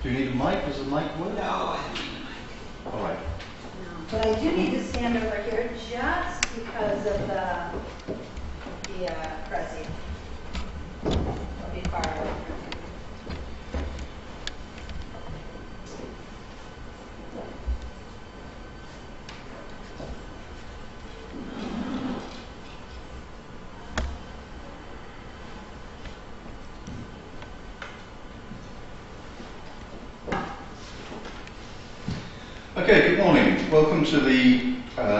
Do you need a mic? Does a mic work? No, I don't need a mic. All right. No, but I do need to stand over here just because of the Prezi. I'll be far away from you. Okay, good morning. Welcome to the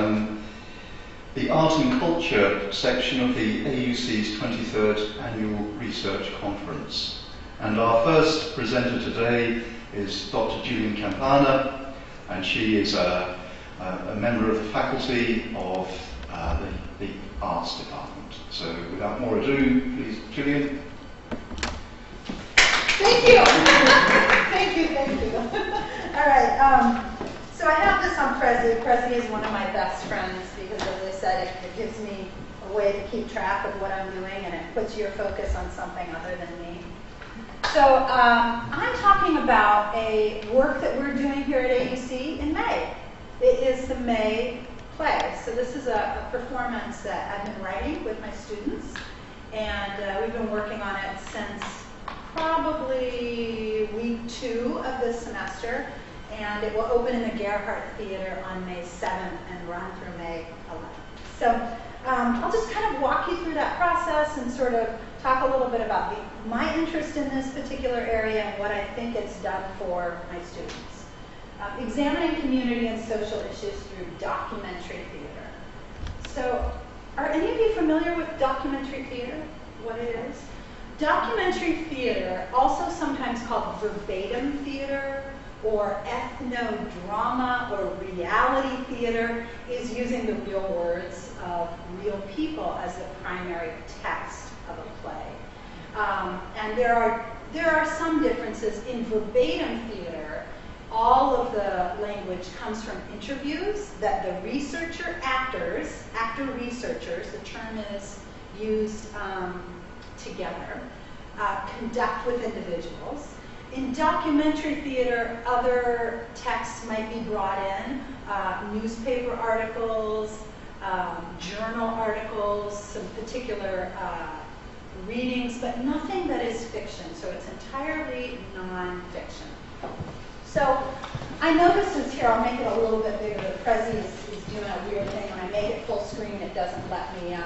Art and Culture section of the AUC's 23rd Annual Research Conference. And our first presenter today is Dr. Jillian Campana, and she is a member of the faculty of the Arts Department. So without more ado, please, Jillian. Thank you. Thank you. All right. So I have this on Prezi. Prezi is one of my best friends because, as I said, it gives me a way to keep track of what I'm doing, and it puts your focus on something other than me. So I'm talking about a work that we're doing here at AUC in May. It is the May play. So this is a performance that I've been writing with my students, and we've been working on it since probably week 2 of this semester. And it will open in the Gerhardt Theater on May 7th and run through May 11th. So I'll just kind of walk you through that process and sort of talk a little bit about my interest in this particular area and what I think it's done for my students. Examining community and social issues through documentary theater. So are any of you familiar with documentary theater, what it is? Documentary theater, also sometimes called verbatim theater, or ethnodrama or reality theater, is using the real words of real people as the primary text of a play. And there are some differences. In verbatim theater, all of the language comes from interviews that the actor-researchers, the term is used together, conduct with individuals. In documentary theater, other texts might be brought in, newspaper articles, journal articles, some particular readings, but nothing that is fiction. So it's entirely non-fiction. So I know this is here. I'll make it a little bit bigger. The Prezi is doing a weird thing. When I make it full screen, it doesn't let me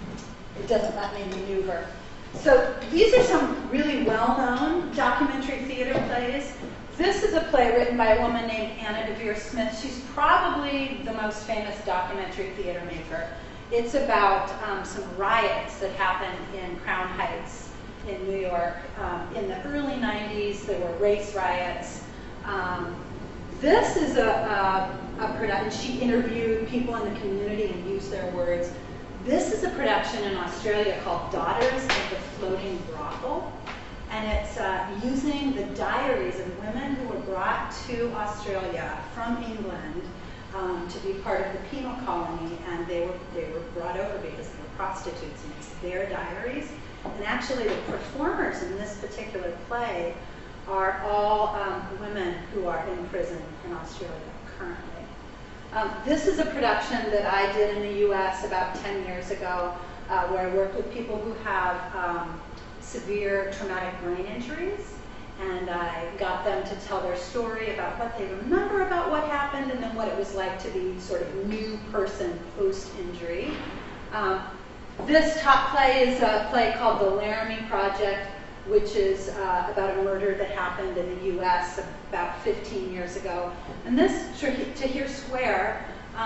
maneuver. So these are some really well-known documentary theater plays. This is a play written by a woman named Anna DeVere Smith. She's probably the most famous documentary theater maker. It's about some riots that happened in Crown Heights in New York in the early 90s. There were race riots. This is a production. She interviewed people in the community and used their words. This is a production in Australia called Daughters of the Floating Brothel, and it's using the diaries of women who were brought to Australia from England to be part of the penal colony, and they were brought over because they were prostitutes, and it's their diaries. And actually the performers in this particular play are all women who are in prison in Australia currently. This is a production that I did in the U.S. about 10 years ago, where I worked with people who have severe traumatic brain injuries, and I got them to tell their story about what they remember about what happened and then what it was like to be sort of new person post-injury. This top play is a play called The Laramie Project, which is about a murder that happened in the U.S. about 15 years ago. And this, Tahir Square,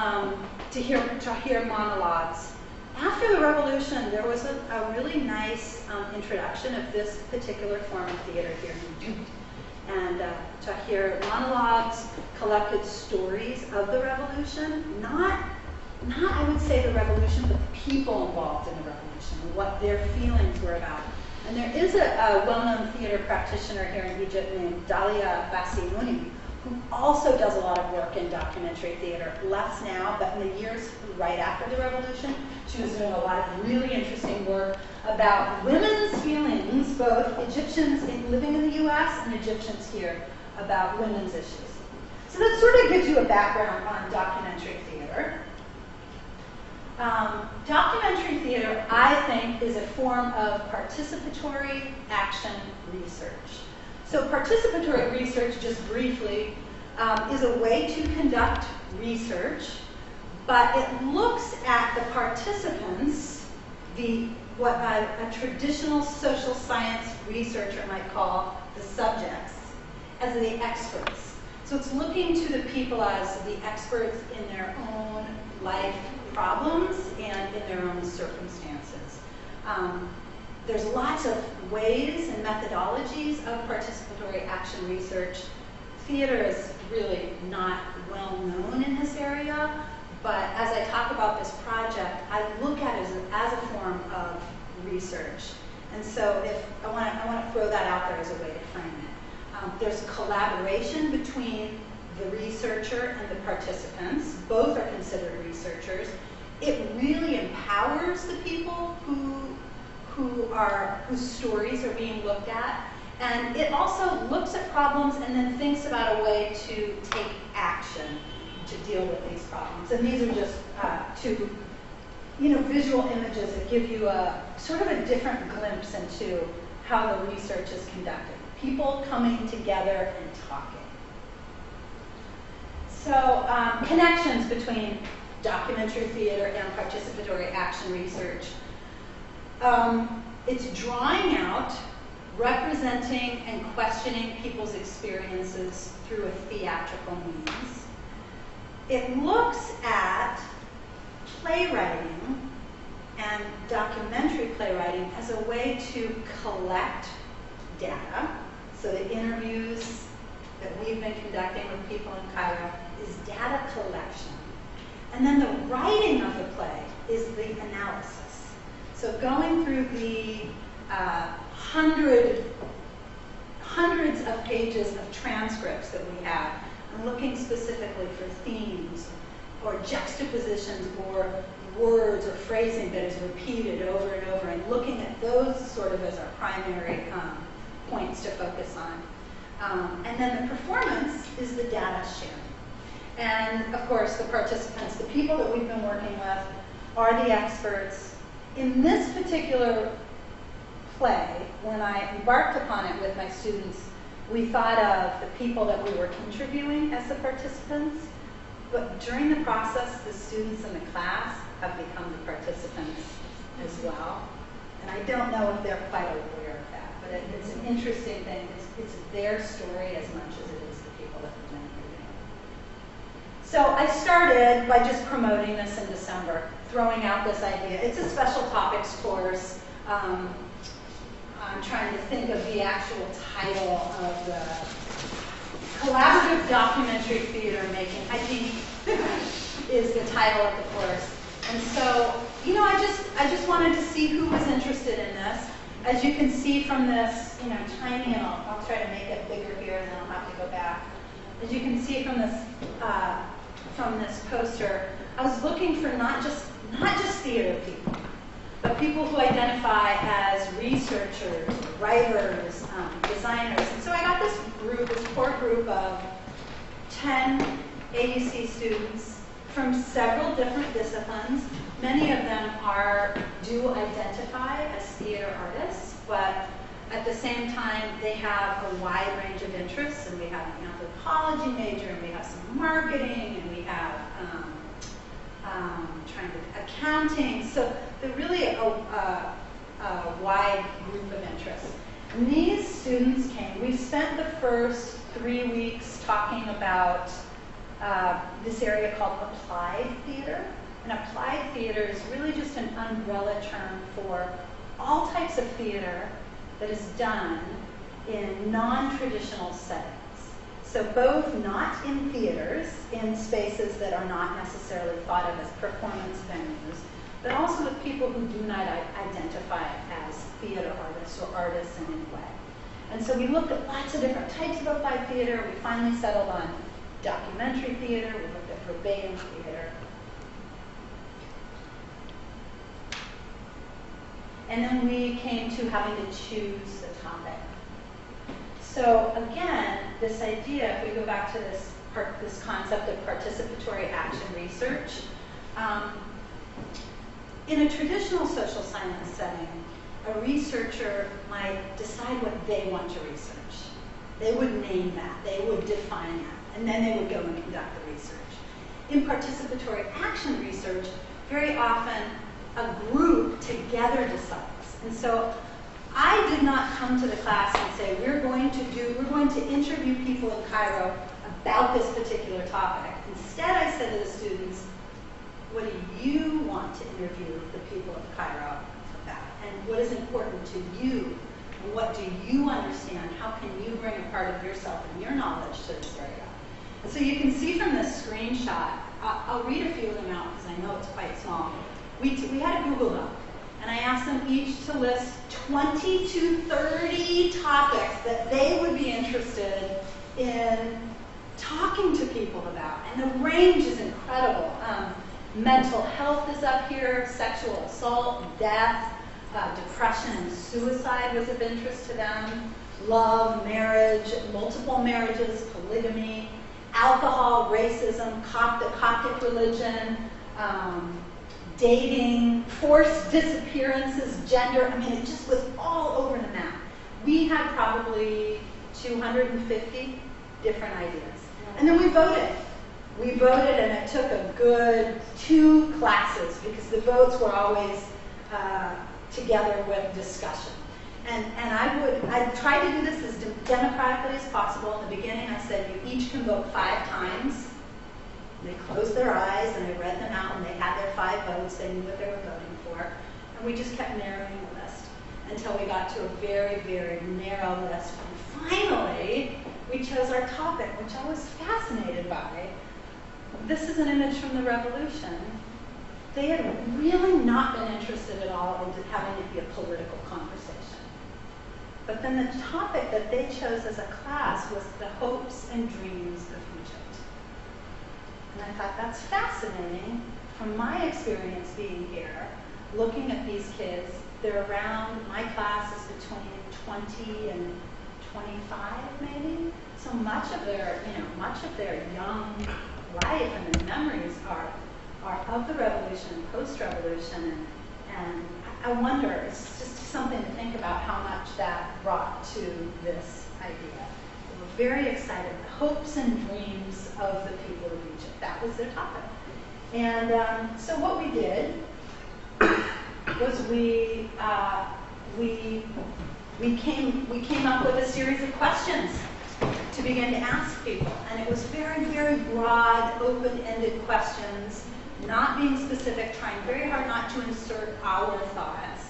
Tahir monologues. After the revolution, there was a really nice introduction of this particular form of theater here in Egypt. And Tahir monologues collected stories of the revolution, not I would say the revolution, but the people involved in the revolution, and what their feelings were about. And there is a well-known theater practitioner here in Egypt named Dalia Bassi-Mouni, who also does a lot of work in documentary theater. Less now, but in the years right after the revolution, she was doing a lot of really interesting work about women's feelings, both Egyptians living in the U.S. and Egyptians here, about women's issues. So that sort of gives you a background on documentary theater. Documentary theater, I think, is a form of participatory action research. So participatory research, just briefly, is a way to conduct research, but it looks at the participants, what a traditional social science researcher might call the subjects, as the experts. So it's looking to the people as the experts in their own life problems and in their own circumstances. There's lots of ways and methodologies of participatory action research. Theater is really not well known in this area, but as I talk about this project, I look at it as a form of research. And so if I want to throw that out there as a way to frame it. There's collaboration between the researcher and the participants. Both are considered researchers. It really empowers the people whose stories are being looked at. And it also looks at problems and then thinks about a way to take action to deal with these problems. And these are just two visual images that give you a sort of a different glimpse into how the research is conducted. People coming together and talking. So connections between documentary theater and participatory action research. It's drawing out, representing, and questioning people's experiences through a theatrical means. It looks at playwriting and documentary playwriting as a way to collect data. So the interviews that we've been conducting with people in Cairo is data collection. And then the writing of the play is the analysis. So going through the hundreds of pages of transcripts that we have and looking specifically for themes or juxtapositions or words or phrasing that is repeated over and over and looking at those sort of as our primary points to focus on. And then the performance is the data sharing. And of course the participants, the people that we've been working with are the experts. In this particular play, when I embarked upon it with my students, we thought of the people that we were interviewing as the participants, but during the process, the students in the class have become the participants as well. And I don't know if they're quite aware of that, but it's an interesting thing. It's their story as much as it is the people that we've been interviewing. So I started by just promoting this in December, throwing out this idea. It's a special topics course. I'm trying to think of the actual title of the Collaborative Documentary Theater Making, I think is the title of the course. And so, I just wanted to see who was interested in this. As you can see from this, tiny, and I'll try to make it bigger here, and then I'll have to go back. As you can see from this poster, I was looking for not just theater people, but people who identify as researchers, writers, designers. And so I got this core group of 10 AUC students from several different disciplines. Many of them do identify as theater artists, but at the same time, they have a wide range of interests. And we have an anthropology major, and we have some marketing, and we have accounting. So they're really a wide group of interests. And these students came. We spent the first 3 weeks talking about this area called applied theater. And applied theater is really just an umbrella term for all types of theater that is done in non-traditional settings. So both not in theaters, in spaces that are not necessarily thought of as performance venues, but also with people who do not identify as theater artists or artists in any way. And so we looked at lots of different types of applied theater. We finally settled on documentary theater. We looked at verbatim theater. And then we came to having to choose the topic. So again, this idea, if we go back to this concept of participatory action research, in a traditional social science setting, a researcher might decide what they want to research. They would name that, they would define that, and then they would go and conduct the research. In participatory action research, very often a group together decides. And so I did not come to the class and say, we're going to interview people in Cairo about this particular topic. Instead, I said to the students, what do you want to interview the people of Cairo about? And what is important to you? And what do you understand? How can you bring a part of yourself and your knowledge to this area? And so you can see from this screenshot, I'll read a few of them out because I know it's quite small. We had a Google Doc, and I asked them each to list 20 to 30 topics that they would be interested in talking to people about. And the range is incredible. Mental health is up here, sexual assault, death, depression and suicide was of interest to them, love, marriage, multiple marriages, polygamy, alcohol, racism, the Coptic religion, dating, forced disappearances, gender. I mean, it just was all over the map. We had probably 250 different ideas. And then we voted. We voted, and it took a good 2 classes because the votes were always together with discussion. And I tried to do this as democratically as possible. In the beginning, I said you each can vote 5 times. They closed their eyes, and I read them out, and they had their 5 votes. They knew what they were voting for. And we just kept narrowing the list until we got to a very, very narrow list. And finally, we chose our topic, which I was fascinated by. This is an image from the Revolution. They had really not been interested at all in having it be a political conversation. But then the topic that they chose as a class was the hopes and dreams of Egypt. And I thought, that's fascinating. From my experience being here, looking at these kids, they're around, my class is between 20 and 25 maybe. So much of their young life and their memories are of the revolution and post-revolution, and I wonder, it's just something to think about how much that brought to this idea. They were very excited. The hopes and dreams of the people of Egypt. That was their topic. And so what we did was we came up with a series of questions to begin to ask people. And it was very, very broad, open-ended questions, not being specific, trying very hard not to insert our thoughts.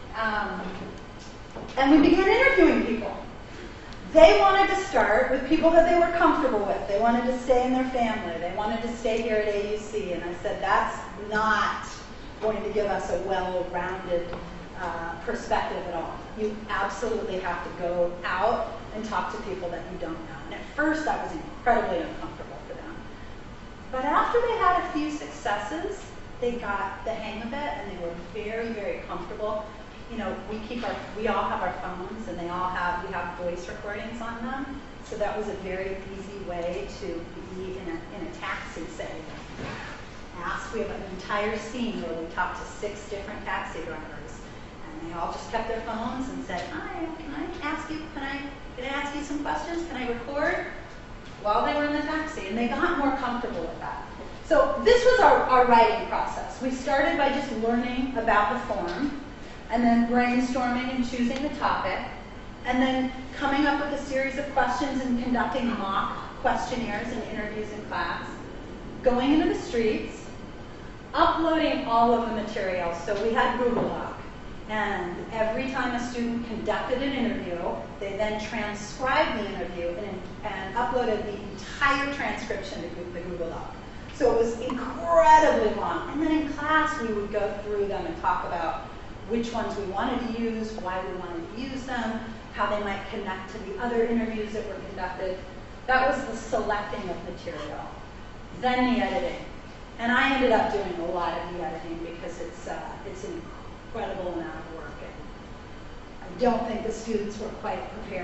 And we began interviewing people. They wanted to start with people that they were comfortable with. They wanted to stay in their family. They wanted to stay here at AUC. And I said, that's not going to give us a well-rounded perspective at all. You absolutely have to go out and talk to people that you don't know. And at first, that was incredibly uncomfortable for them. But after they had a few successes, they got the hang of it, and they were very, very comfortable. You know, we all have our phones, and we have voice recordings on them. So that was a very easy way to be in a taxi, say. We have an entire scene where we talked to 6 different taxi drivers, and they all just kept their phones and said, "Hi, can I ask you some questions? Can I record?" While they were in the taxi, and they got more comfortable with that. So this was our writing process. We started by just learning about the form, and then brainstorming and choosing the topic, and then coming up with a series of questions and conducting mock questionnaires and interviews in class, going into the streets, uploading all of the material. So we had Google Doc, and every time a student conducted an interview, they then transcribed the interview and uploaded the entire transcription to the Google Doc. So it was incredibly long. And then in class, we would go through them and talk about which ones we wanted to use, why we wanted to use them, how they might connect to the other interviews that were conducted. That was the selecting of material. Then the editing. And I ended up doing a lot of the editing because it's an incredible amount of work. And I don't think the students were quite prepared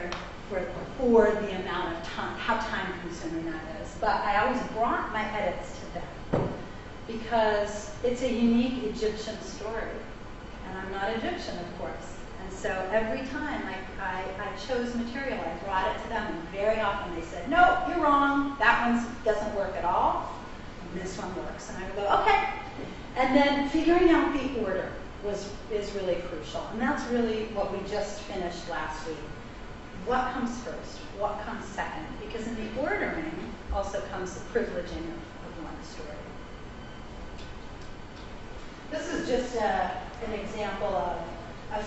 for the amount of time, how time consuming that is. But I always brought my edits to them because it's a unique Egyptian story. And I'm not Egyptian, of course. And so every time I chose material, I brought it to them, and very often they said, no, you're wrong. That one doesn't work at all. And this one works. And I would go, okay. And then figuring out the order is really crucial. And that's really what we just finished last week. What comes first? What comes second? Because in the ordering also comes the privileging of one story. This is just an example of a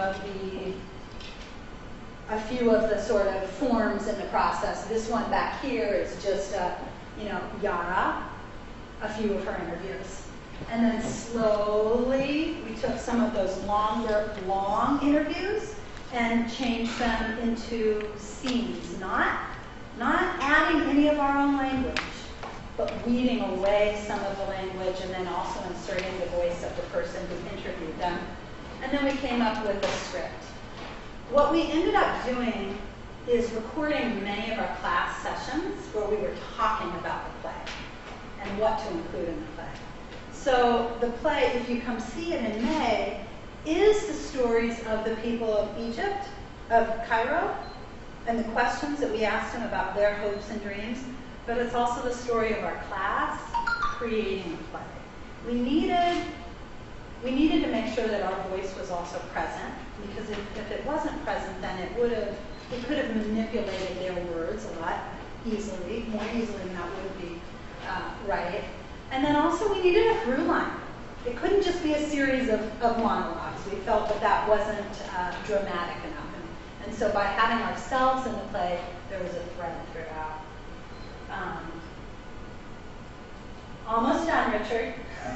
few of the sort of forms in the process. This one back here is just, Yara, a few of her interviews. And then slowly, we took some of those long interviews and changed them into scenes, not adding any of our own language, but weeding away some of the language and then also inserting the voice of the person who interviewed them. And then we came up with a script. What we ended up doing is recording many of our class sessions where we were talking about the play and what to include in the play. So the play, if you come see it in May, is the stories of the people of Egypt, of Cairo, and the questions that we asked them about their hopes and dreams, but it's also the story of our class creating a play. We needed to make sure that our voice was also present, because if it wasn't present, then it could have manipulated their words a lot more easily than that would be right. And then also we needed a through line. It couldn't just be a series of monologues. We felt that wasn't dramatic enough. And so by having ourselves in the play, there was a thread throughout. Almost done, Richard.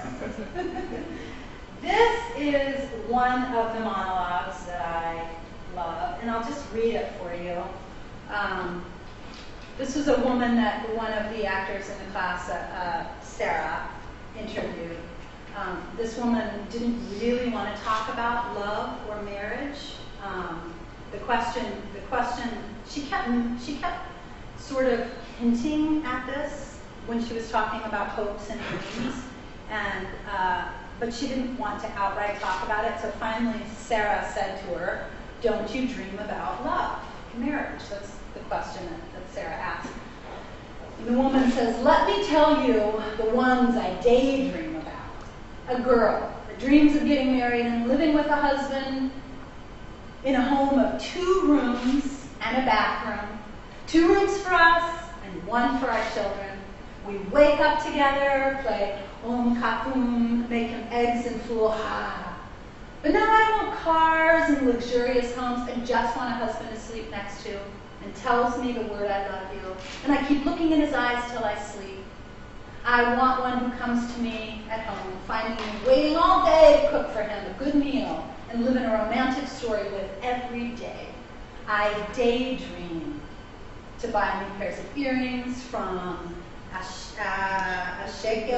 This is one of the monologues that I love, and I'll just read it for you. This was a woman that one of the actors in the class, Sarah, interviewed. This woman didn't really want to talk about love or marriage. The question, she kept sort of hinting at this when she was talking about hopes and dreams, and but she didn't want to outright talk about it. So finally, Sarah said to her, "Don't you dream about love, marriage?" That's the question that Sarah asked. And the woman says, "Let me tell you the ones I daydream about. A girl that dreams of getting married and living with a husband in a home of 2 rooms and a bathroom, 2 rooms for us and 1 for our children. We wake up together, play Kapum, making eggs and fuha. But now I want cars and luxurious homes. I just want a husband to sleep next to and tells me the word I love you. And I keep looking in his eyes till I sleep. I want one who comes to me at home, finding me waiting all day to cook for him a good meal and live in a romantic story with every day. I daydream to buy new pairs of earrings from Ashek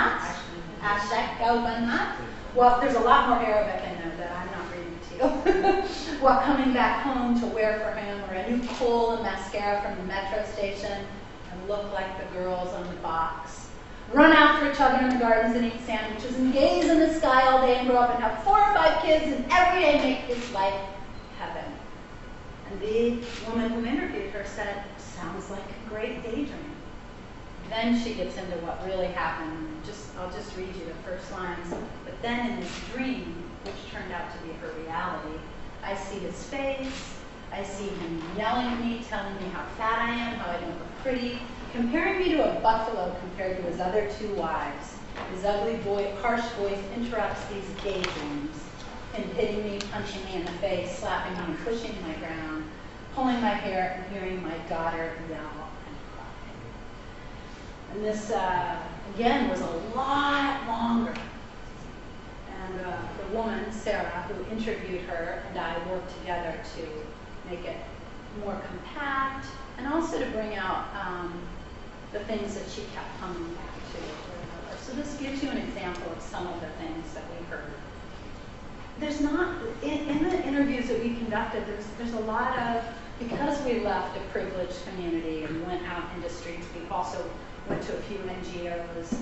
el-Banat. Well, there's a lot more Arabic in there that I'm not reading to you. While coming back home to wear for him, or a new kohl and mascara from the metro station and look like the girls on the box. Run out for each other in the gardens and eat sandwiches and gaze in the sky all day and grow up and have 4 or 5 kids and every day make his life heaven. And the woman who interviewed her said, sounds like a great daydream. Then she gets into what really happened. I'll just read you the first lines. But then in this dream, which turned out to be her reality, I see his face. I see him yelling at me, telling me how fat I am, how I don't look pretty, comparing me to a buffalo compared to his other 2 wives. His ugly, harsh voice interrupts these daydreams, and hitting me, punching me in the face, slapping me, and pushing my ground, pulling my hair, and hearing my daughter yell and cry. And this, again, was a lot longer. And the woman, Sarah, who interviewed her, and I worked together to make it more compact, and also to bring out the things that she kept coming back to. So this gives you an example of some of the things that we heard. There's not, in the interviews that we conducted, there's a lot of, because we left a privileged community and went out into streets, we also went to a few NGOs.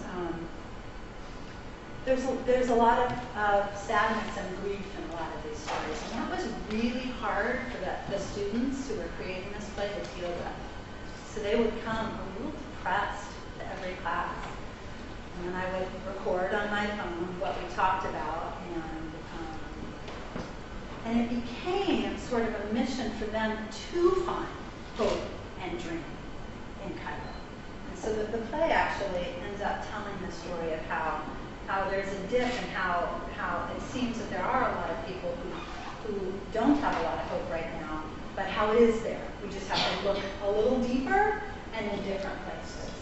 There's a lot of sadness and grief in a lot of these stories, and that was really hard for the students who were creating this play to deal with. So they would come a little depressed to every class, and then I would record on my phone what we talked about, and it became sort of a mission for them to find hope and dream in Cairo. And so the play actually ends up telling the story of how there's a dip and how it seems that there are a lot of people who don't have a lot of hope right now, but how it is there. We just have to look a little deeper and in different places.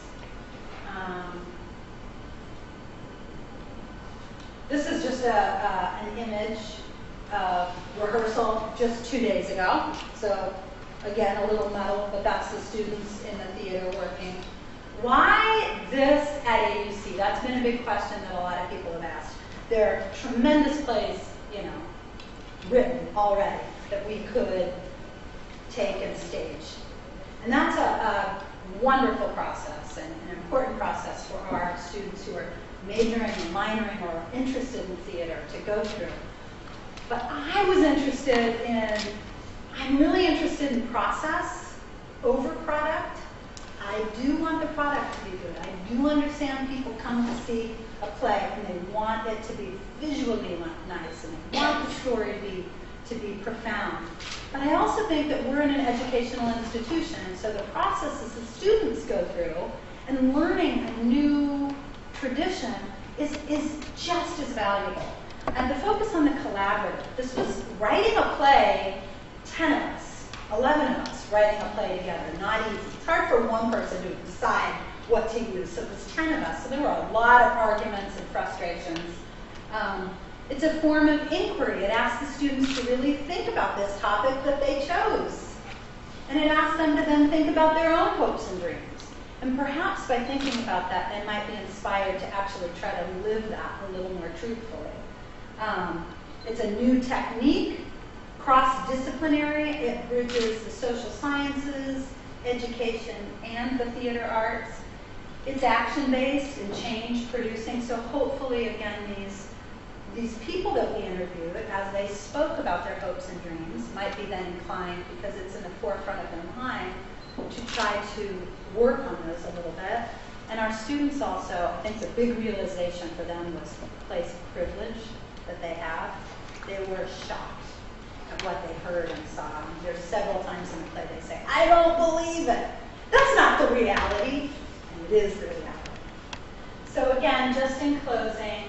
This is just an image of rehearsal just 2 days ago. So again, a little muddled, but that's the students in the theater working. Why this at AUC? That's been a big question that a lot of people have asked. There are tremendous plays, written already that we could take and stage. And that's a wonderful process and an important process for our students who are majoring or minoring or interested in theater to go through. But I'm really interested in process over product. I do want the product to be good. I do understand people come to see a play and they want it to be visually nice and they want the story to be profound. But I also think that we're in an educational institution, and so the processes the students go through and learning a new tradition is just as valuable. And the focus on the collaborative. This was writing a play, 10 of us, 11 of us writing a play together, not easy. It's hard for one person to decide what to use, so it was 10 of us. So there were a lot of arguments and frustrations. It's a form of inquiry. It asks the students to really think about this topic that they chose. And it asks them to then think about their own hopes and dreams. And perhaps by thinking about that, they might be inspired to actually try to live that a little more truthfully. It's a new technique, cross-disciplinary. It bridges the social sciences, education, and the theater arts. It's action-based and change-producing. So hopefully, again, these people that we interviewed, as they spoke about their hopes and dreams, might be then inclined, because it's in the forefront of their mind, to try to work on those a little bit. And our students also, I think the big realization for them was the place of privilege that they have. They were shocked at what they heard and saw. And there's several times in the play they say, "I don't believe it." That's not the reality, and it is the reality. So again, just in closing,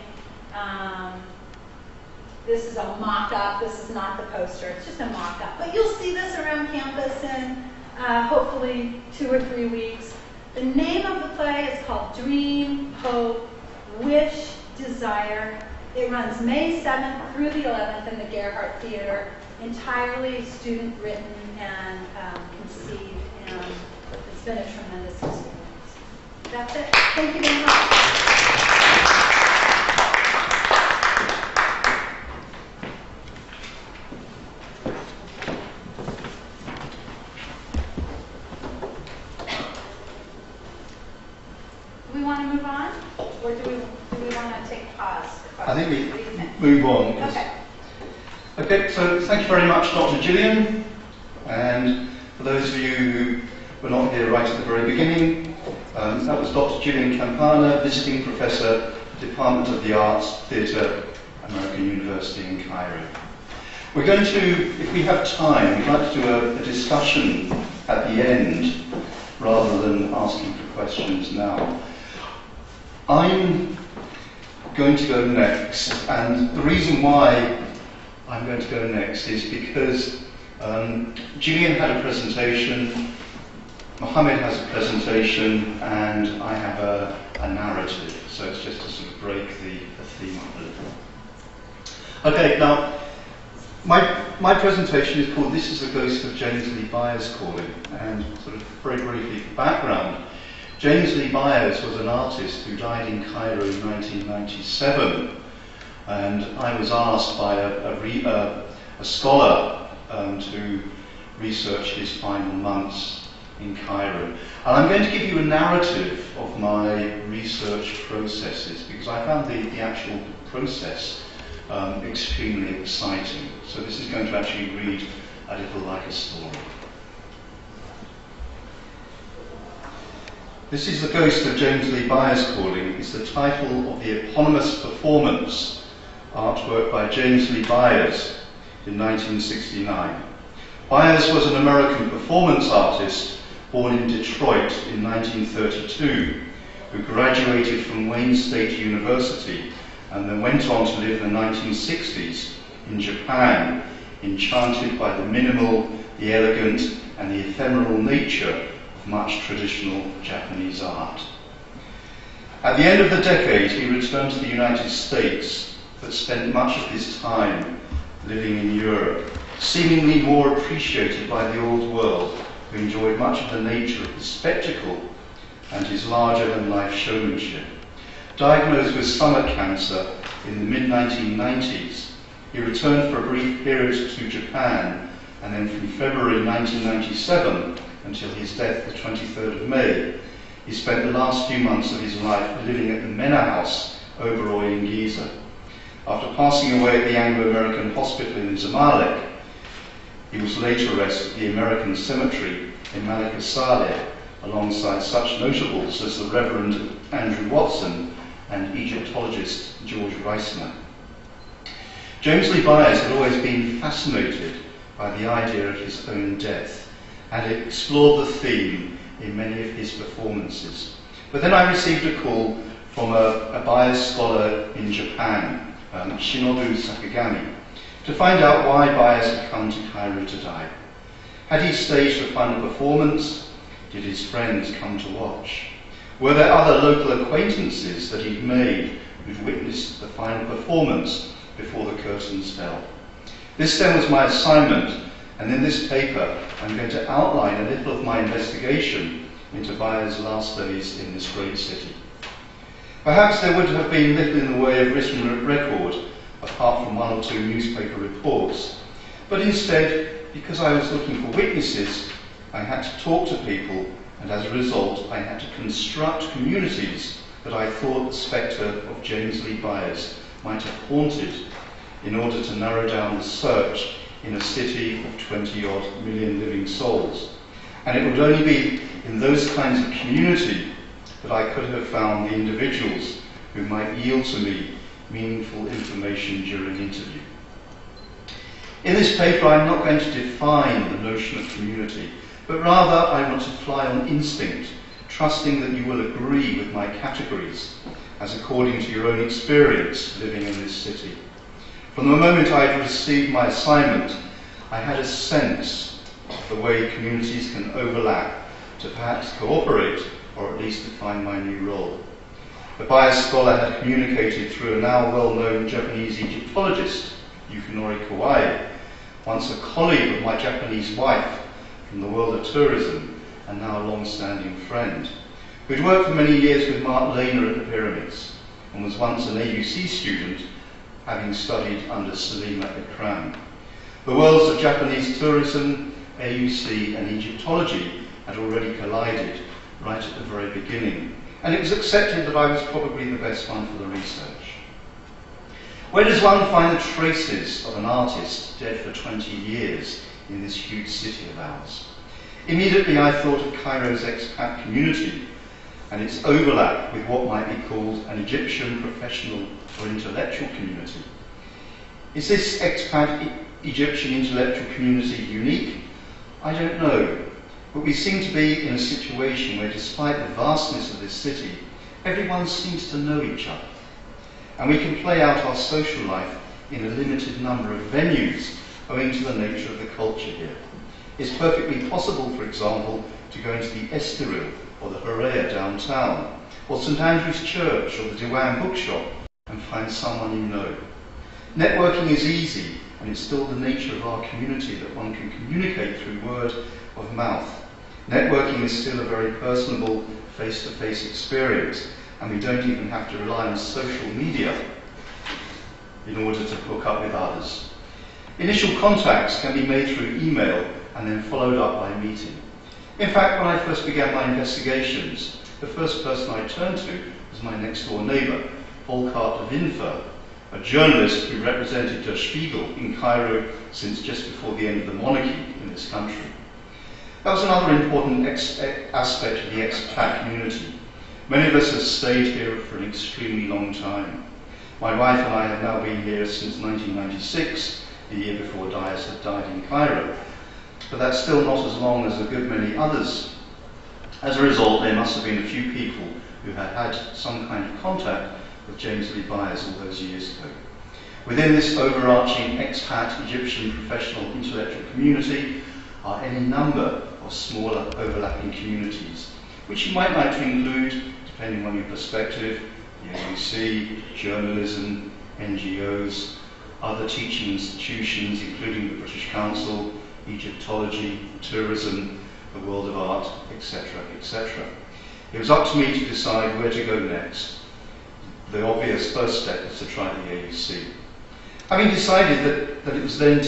this is a mock-up. This is not the poster. It's just a mock-up. But you'll see this around campus in hopefully 2 or 3 weeks. The name of the play is called Dream, Hope, Wish, Desire. It runs May 7th through the 11th in the Gerhardt Theater, entirely student-written and conceived, and it's been a tremendous experience. That's it. Thank you very much. Do we want to move on, or do we want to take a pause? I think we move on. Okay. Okay, so thank you very much, Dr. Jillian. And for those of you who were not here right at the very beginning, that was Dr. Jillian Campana, Visiting Professor, Department of the Arts, Theatre, American University in Cairo. We're going to, if we have time, we'd like to do a discussion at the end, rather than asking for questions now. I'm going to go next, and the reason why I'm going to go next is because Jillian had a presentation, Mohamed has a presentation, and I have a narrative, so it's just to sort of break the theme up a little. Okay, now, my presentation is called This is the Ghost of James-lee-Byars Calling, and sort of very briefly for background. James-lee-Byars was an artist who died in Cairo in 1997, and I was asked by a scholar to research his final months in Cairo. And I'm going to give you a narrative of my research processes, because I found the actual process extremely exciting. So this is going to actually read a little like a story. This is The Ghost of James-lee-Byars Calling. It's the title of the eponymous performance, artwork by James-lee-Byars in 1969. Byars was an American performance artist born in Detroit in 1932, who graduated from Wayne State University and then went on to live in the 1960s in Japan, enchanted by the minimal, the elegant, and the ephemeral nature of much traditional Japanese art. At the end of the decade, he returned to the United States, but spent much of his time living in Europe, seemingly more appreciated by the old world, who enjoyed much of the nature of his spectacle and his larger-than-life showmanship. Diagnosed with stomach cancer in the mid-1990s, he returned for a brief period to Japan, and then from February 1997 until his death the 23rd of May, he spent the last few months of his life living at the Mena House, Oberoi in Giza. After passing away at the Anglo-American Hospital in Zamalek, he was later arrested at the American Cemetery in Malika Saleh, alongside such notables as the Reverend Andrew Watson and Egyptologist George Reisner. James-lee-Byars had always been fascinated by the idea of his own death, and had explored the theme in many of his performances. But then I received a call from a Byars scholar in Japan, Shinobu Sakagami, to find out why Byars had come to Cairo to die. Had he staged a final performance? Did his friends come to watch? Were there other local acquaintances that he'd made who'd witnessed the final performance before the curtains fell? This then was my assignment, and in this paper I'm going to outline a little of my investigation into Byars' last days in this great city. Perhaps there would have been little in the way of written record, apart from one or two newspaper reports, but instead, because I was looking for witnesses, I had to talk to people, and as a result I had to construct communities that I thought the spectre of James-lee-Byars might have haunted, in order to narrow down the search in a city of 20-odd million living souls. And it would only be in those kinds of community that I could have found the individuals who might yield to me meaningful information during an interview. In this paper, I'm not going to define the notion of community, but rather I want to fly on instinct, trusting that you will agree with my categories, as according to your own experience living in this city. From the moment I had received my assignment, I had a sense of the way communities can overlap to perhaps cooperate, or at least define my new role. The Byars scholar had communicated through a now well-known Japanese Egyptologist, Yukinori Kawai, once a colleague of my Japanese wife from the world of tourism, and now a long-standing friend, who'd worked for many years with Mark Lehner at the Pyramids, and was once an AUC student, having studied under Salima Ikram. The worlds of Japanese tourism, AUC, and Egyptology had already collided right at the very beginning, and it was accepted that I was probably the best one for the research. Where does one find the traces of an artist dead for 20 years in this huge city of ours? Immediately I thought of Cairo's expat community and its overlap with what might be called an Egyptian professional or intellectual community. Is this expat Egyptian intellectual community unique? I don't know, but we seem to be in a situation where, despite the vastness of this city, everyone seems to know each other, and we can play out our social life in a limited number of venues owing to the nature of the culture here. It's perfectly possible, for example, to go into the Estoril or the Horea downtown, or St Andrew's Church or the Diwan bookshop, and find someone you know. Networking is easy, and it's still the nature of our community that one can communicate through word of mouth. Networking is still a very personable, face-to-face experience, and we don't even have to rely on social media in order to hook up with others. Initial contacts can be made through email and then followed up by meeting. In fact, when I first began my investigations, the first person I turned to was my next-door neighbour, Volkart Winfer, a journalist who represented Der Spiegel in Cairo since just before the end of the monarchy in this country. That was another important aspect of the expat community. Many of us have stayed here for an extremely long time. My wife and I have now been here since 1996, the year before Byars had died in Cairo. But that's still not as long as a good many others. As a result, there must have been a few people who had had some kind of contact with James-lee-Byars all those years ago. Within this overarching expat Egyptian professional intellectual community are any number of smaller overlapping communities, which you might like to include, depending on your perspective, the AUC, journalism, NGOs, other teaching institutions, including the British Council, Egyptology, tourism, the world of art, etc., etc. It was up to me to decide where to go next. The obvious first step was to try the AUC. Having decided that, it was then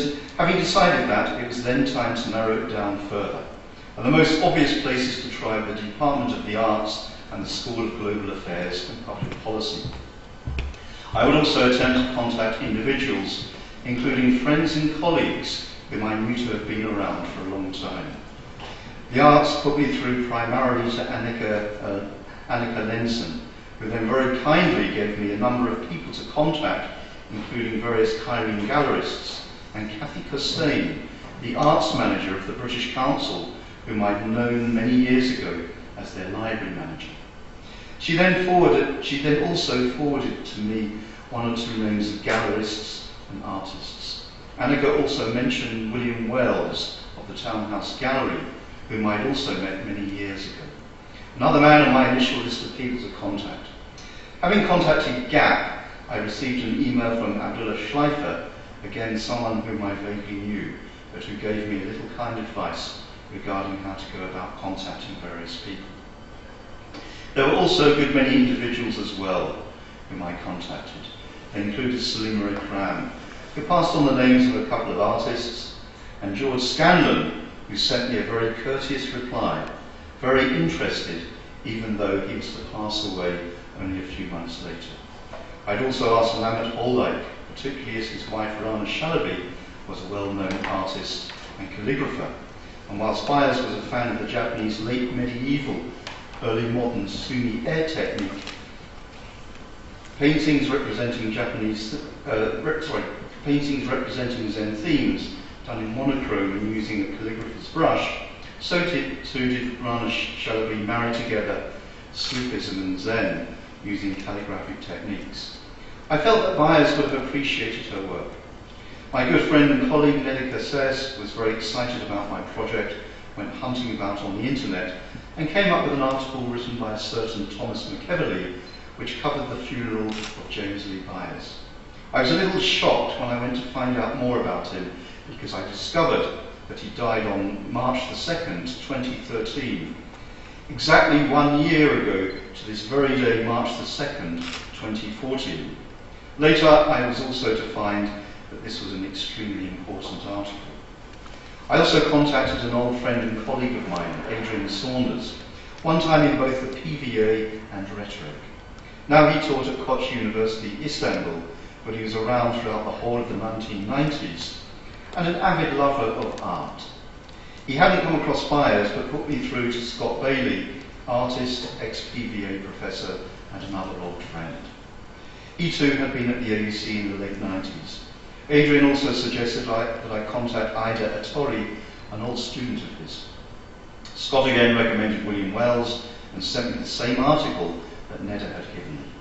time to narrow it down further. And the most obvious places to try were the Department of the Arts and the School of Global Affairs and Public Policy. I would also attempt to contact individuals, including friends and colleagues whom I knew to have been around for a long time. The arts put me through primarily to Annika Lenson, who then very kindly gave me a number of people to contact, including various Cairene gallerists, and Cathy Costain, the arts manager of the British Council, whom I'd known many years ago as their library manager. She then also forwarded to me one or two names of gallerists and artists. Annika also mentioned William Wells of the Townhouse Gallery, whom I'd also met many years ago. Another man on my initial list of people to contact. Having contacted GAP, I received an email from Abdullah Schleifer, again someone whom I vaguely knew, but who gave me a little kind advice regarding how to go about contacting various people. There were also a good many individuals as well whom I contacted. They included Salima Ikram, who passed on the names of a couple of artists, and George Scanlon, who sent me a very courteous reply, very interested, even though he was to pass away only a few months later. I'd also asked Lamet Oldike, particularly as his wife Rana Shalaby was a well-known artist and calligrapher, and whilst Byars was a fan of the Japanese late medieval, early modern Sumi air technique, paintings representing Zen themes done in monochrome and using a calligrapher's brush, so did Rana Shalaby marry together Sufism and Zen using calligraphic techniques. I felt that Byars would have appreciated her work. My good friend and colleague Nelly Cassés was very excited about my project, went hunting about on the internet, and came up with an article written by a certain Thomas McEverley, which covered the funeral of James-lee-Byars. I was a little shocked when I went to find out more about him, because I discovered that he died on March the 2nd, 2013, exactly 1 year ago to this very day, March the 2nd, 2014. Later, I was also to find that this was an extremely important article. I also contacted an old friend and colleague of mine, Adrian Saunders, one time in both the PVA and rhetoric. Now he taught at Koç University, Istanbul, but he was around throughout the whole of the 1990s, and an avid lover of art. He hadn't come across Byars, but put me through to Scott Bailey, artist, ex-PVA professor, and another old friend. He too had been at the AUC in the late 90s. Adrian also suggested that I contact Ida Atori, an old student of his. Scott again recommended William Wells and sent me the same article that Neda had given me.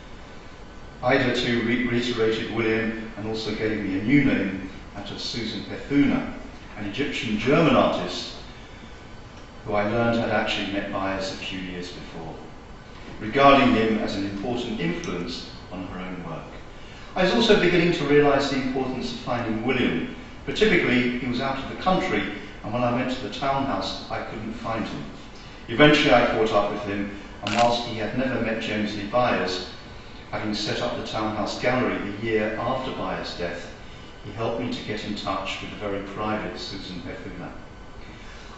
Ida too reiterated William and also gave me a new name, that of Susan Pethuna, an Egyptian-German artist who I learned had actually met Byars a few years before, regarding him as an important influence on her own work. I was also beginning to realise the importance of finding William, but typically he was out of the country, and when I went to the townhouse I couldn't find him. Eventually I caught up with him, and whilst he had never met James-lee-Byars, having set up the Townhouse Gallery the year after Byars' death, he helped me to get in touch with the very private Susan Pethuna.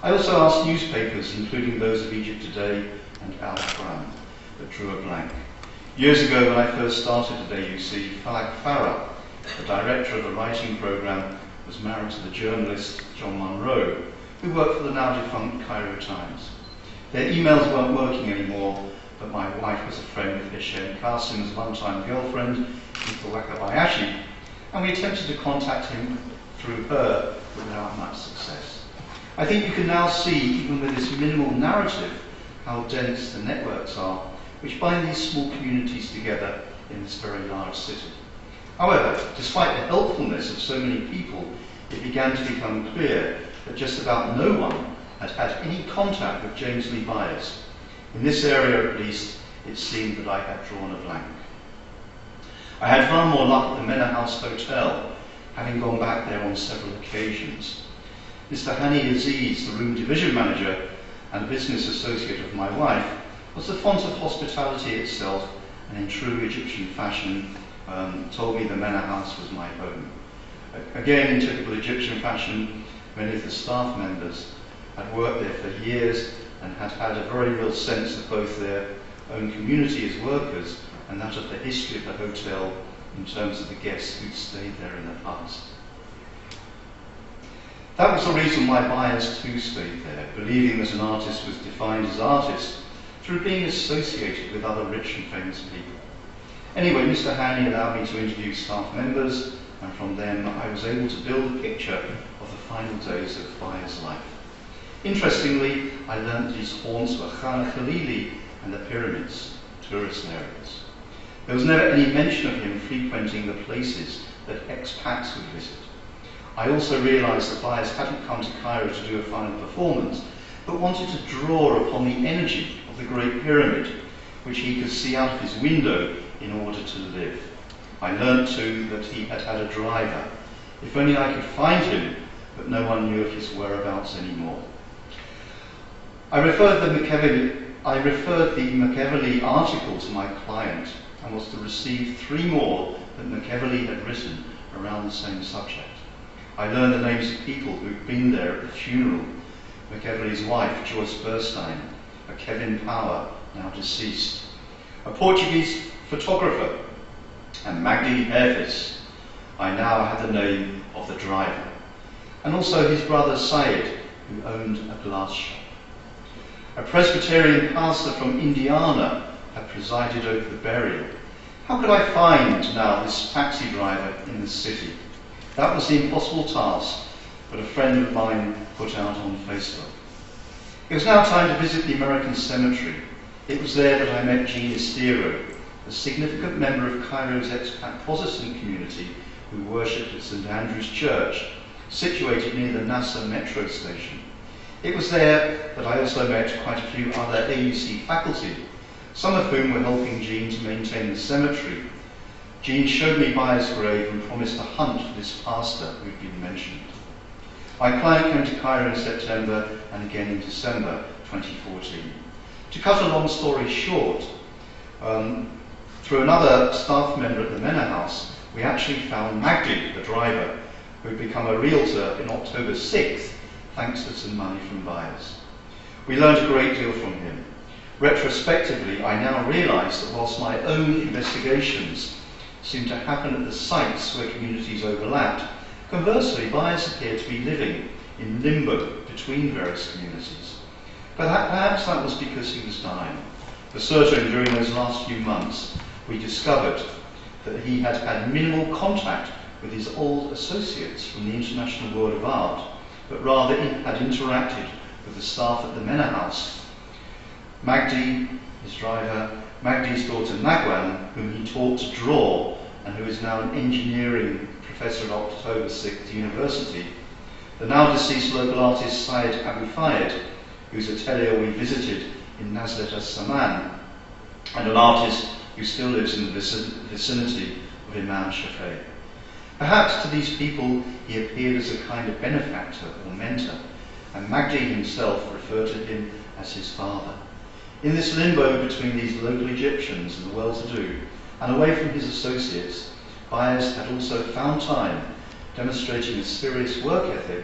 I also asked newspapers, including those of Egypt Today and Al Quran, but drew a blank. Years ago, when I first started at AUC, Falak Farah, the director of the writing program, was married to the journalist John Munro, who worked for the now-defunct Cairo Times. Their emails weren't working anymore, but my wife was a friend of Hisham Qasim's one-time girlfriend, Youthful Bayashi, and we attempted to contact him through her without much success. I think you can now see, even with this minimal narrative, how dense the networks are, which bind these small communities together in this very large city. However, despite the helpfulness of so many people, it began to become clear that just about no one had had any contact with James-lee-byars. In this area, at least, it seemed that I had drawn a blank. I had far more luck at the Mena House Hotel, having gone back there on several occasions. Mr. Hani Aziz, the room division manager and business associate of my wife, was the font of hospitality itself, and in true Egyptian fashion, told me the Mena House was my home. Again, in typical Egyptian fashion, many of the staff members had worked there for years and had had a very real sense of both their own community as workers and that of the history of the hotel in terms of the guests who'd stayed there in the past. That was the reason why Byars too stayed there, believing that an artist was defined as artist through being associated with other rich and famous people. Anyway, Mr. Hani allowed me to interview staff members, and from them I was able to build a picture of the final days of Byars' life. Interestingly, I learned that his haunts were Khana Khalili and the pyramids, tourist areas. There was never any mention of him frequenting the places that expats would visit. I also realised that Byars hadn't come to Cairo to do a final performance, but wanted to draw upon the energy of the Great Pyramid, which he could see out of his window in order to live. I learnt too that he had had a driver. If only I could find him, but no one knew of his whereabouts anymore. I referred the Machiavelli article to my client and was to receive 3 more that Machiavelli had written around the same subject. I learned the names of people who'd been there at the funeral: Machiavelli's wife, Joyce Burstein, a Kevin Power, now deceased, a Portuguese photographer, and Magdi Hafiz. I now had the name of the driver, and also his brother Said, who owned a glass shop. A Presbyterian pastor from Indiana had presided over the burial. How could I find now this taxi driver in the city? That was the impossible task, but a friend of mine put out on Facebook. It was now time to visit the American cemetery. It was there that I met Jean Estero, a significant member of Cairo's expat Protestant community who worshipped at St. Andrew's Church, situated near the Nasser metro station. It was there that I also met quite a few other AUC faculty, some of whom were helping Jean to maintain the cemetery. Jean showed me Byars' grave and promised to hunt for this pastor who'd been mentioned. My client came to Cairo in September and again in December 2014. To cut a long story short, through another staff member at the Mena House, we actually found Magdi, the driver, who had become a realtor in October 6th, thanks to some money from Byars. We learned a great deal from him. Retrospectively, I now realise that whilst my own investigations seemed to happen at the sites where communities overlapped, conversely, Byars appeared to be living in limbo between various communities. But perhaps that was because he was dying. For certain, during those last few months, we discovered that he had had minimal contact with his old associates from the international world of art, but rather had interacted with the staff at the Mena House. Magdi, his driver, Magdi's daughter Nagwan, whom he taught to draw and who is now an engineering professor at October 6th University, the now deceased local artist Syed Abu Fayed, whose atelier we visited in Nazlet as-Saman, and an artist who still lives in the vicinity of Imam Shafi'i. Perhaps to these people he appeared as a kind of benefactor or mentor, and Magdi himself referred to him as his father. In this limbo between these local Egyptians and the well-to-do, and away from his associates, Byars had also found time, demonstrating a serious work ethic,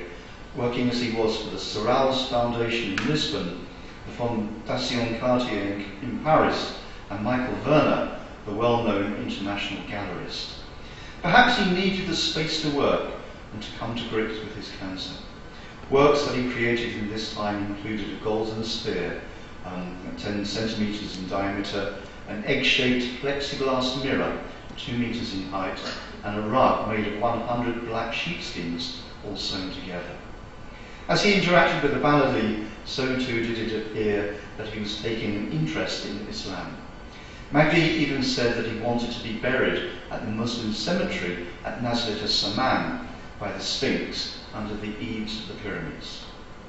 working as he was for the Serral's Foundation in Lisbon, the Fondation Cartier in Paris, and Michael Werner, the well-known international gallerist. Perhaps he needed the space to work and to come to grips with his cancer. Works that he created in this time included a golden sphere, 10 centimeters in diameter, an egg-shaped plexiglass mirror, 2 meters in height, and a rug made of 100 black sheepskins all sewn together. As he interacted with the Baladi, so too did it appear that he was taking an interest in Islam. Mathew even said that he wanted to be buried at the Muslim cemetery at Nazlet as-Saman by the Sphinx under the eaves of the pyramids.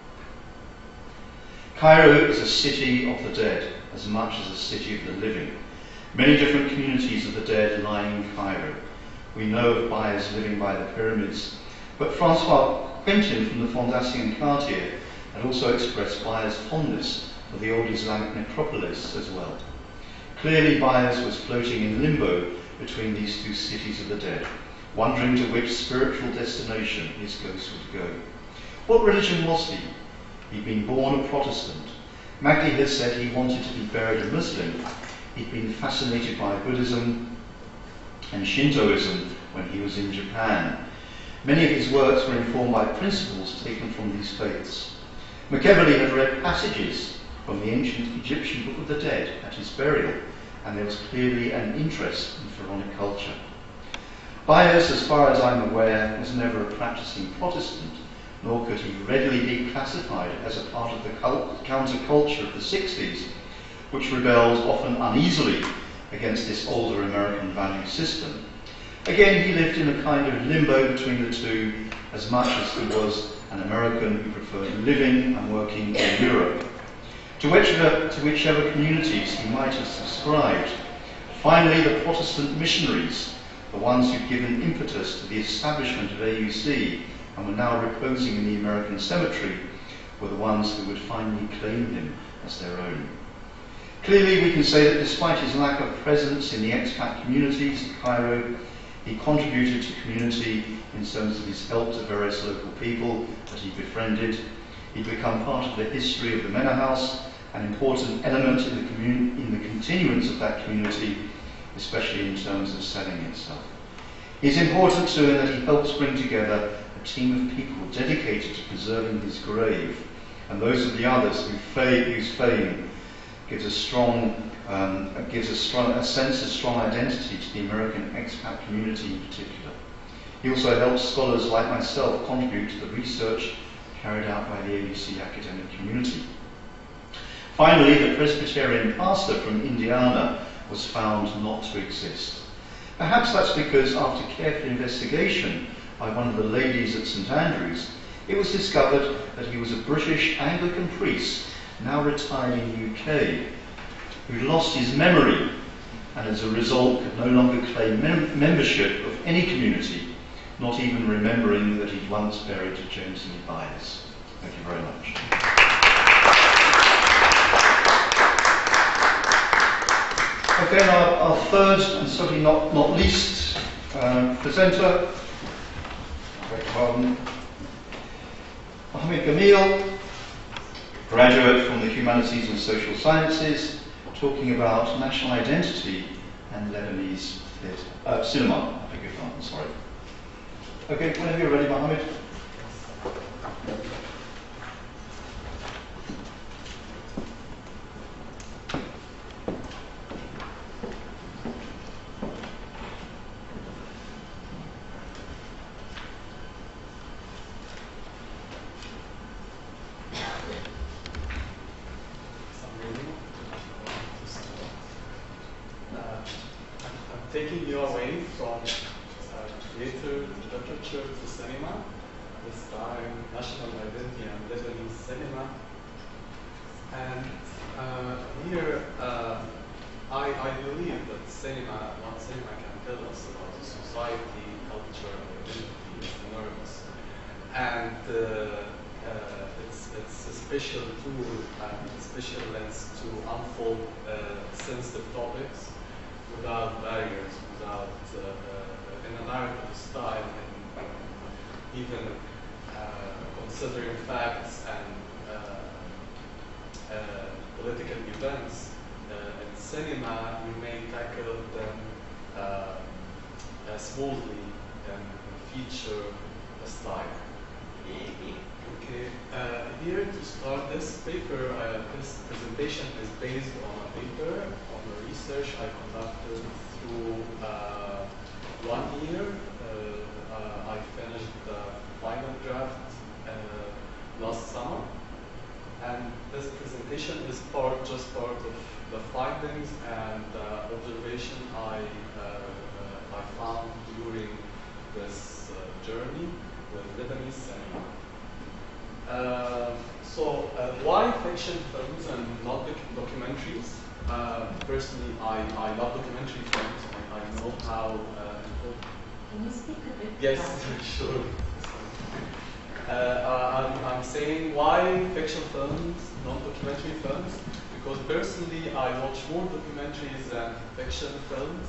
Cairo is a city of the dead as much as a city of the living. Many different communities of the dead lie in Cairo. We know of Byars living by the pyramids, but Francois Quentin from the Fondation Cartier had also expressed Byars' fondness for the old Islamic necropolis as well. Clearly Byars was floating in limbo between these two cities of the dead, wondering to which spiritual destination his ghost would go. What religion was he? He'd been born a Protestant. Mathew had said he wanted to be buried a Muslim. He'd been fascinated by Buddhism and Shintoism when he was in Japan. Many of his works were informed by principles taken from these faiths. Machiavelli had read passages from the ancient Egyptian Book of the Dead at his burial, and there was clearly an interest in pharaonic culture. Byars, as far as I'm aware, was never a practicing Protestant, nor could he readily be classified as a part of the counterculture of the 60s, which rebelled often uneasily against this older American value system. Again, he lived in a kind of limbo between the two, as much as he was an American who preferred living and working in Europe. To whichever communities he might have subscribed. Finally, the Protestant missionaries, the ones who'd given impetus to the establishment of AUC and were now reposing in the American cemetery, were the ones who would finally claim him as their own. Clearly, we can say that despite his lack of presence in the expat communities of Cairo, he contributed to community in terms of his help to various local people that he befriended. He'd become part of the history of the Manor House, an important element in the continuance of that community, especially in terms of selling itself. It's important too that he helps bring together a team of people dedicated to preserving his grave, and those of the others whose fame gives a sense of strong identity to the American expat community in particular. He also helps scholars like myself contribute to the research carried out by the AUC academic community. Finally, the Presbyterian pastor from Indiana was found not to exist. Perhaps that's because after careful investigation by one of the ladies at St Andrews, it was discovered that he was a British Anglican priest, now retired in the UK, who lost his memory and as a result could no longer claim membership of any community, not even remembering that he'd once buried James-lee-byars. Thank you very much. Okay, our third and certainly not least presenter, Mohamed Gameel, graduate from the Humanities and Social Sciences, talking about national identity and Lebanese cinema. I beg your pardon, sorry. Okay, whenever you're ready, Mohamed. Taking you away from theater to literature to cinema, this time national identity and Lebanese cinema. And here I believe that what cinema can tell us about the society, culture, identity is enormous. And it's a special tool and a special lens to unfold sensitive topics without barriers, without in a narrative style, and even considering facts and political events in cinema, you may tackle them smoothly and feature style. Okay, here to start this paper, this presentation is based on a paper on the research I conducted through 1 year. I finished the final draft last summer, and this presentation is just part of the findings and observation I found during this journey with Lebanese cinema. Why fiction films and not documentaries? Personally, I love documentary films. I know how important. Can you speak a bit? Yes, sure. I'm saying why fiction films, not documentary films? Because personally, I watch more documentaries than fiction films.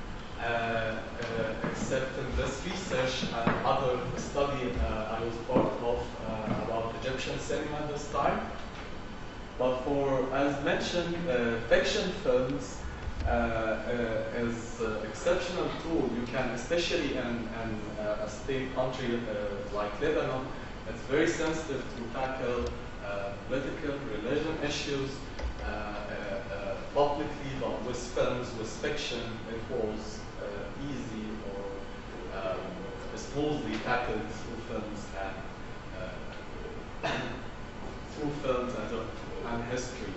Except in this research and other study I was part of about Egyptian cinema this time. But for, as mentioned, fiction films is an exceptional tool. You can, especially in a state country like Lebanon, it's very sensitive to tackle political, religion issues publicly, but with films, with fiction, it was easy or smoothly tackled through films and history.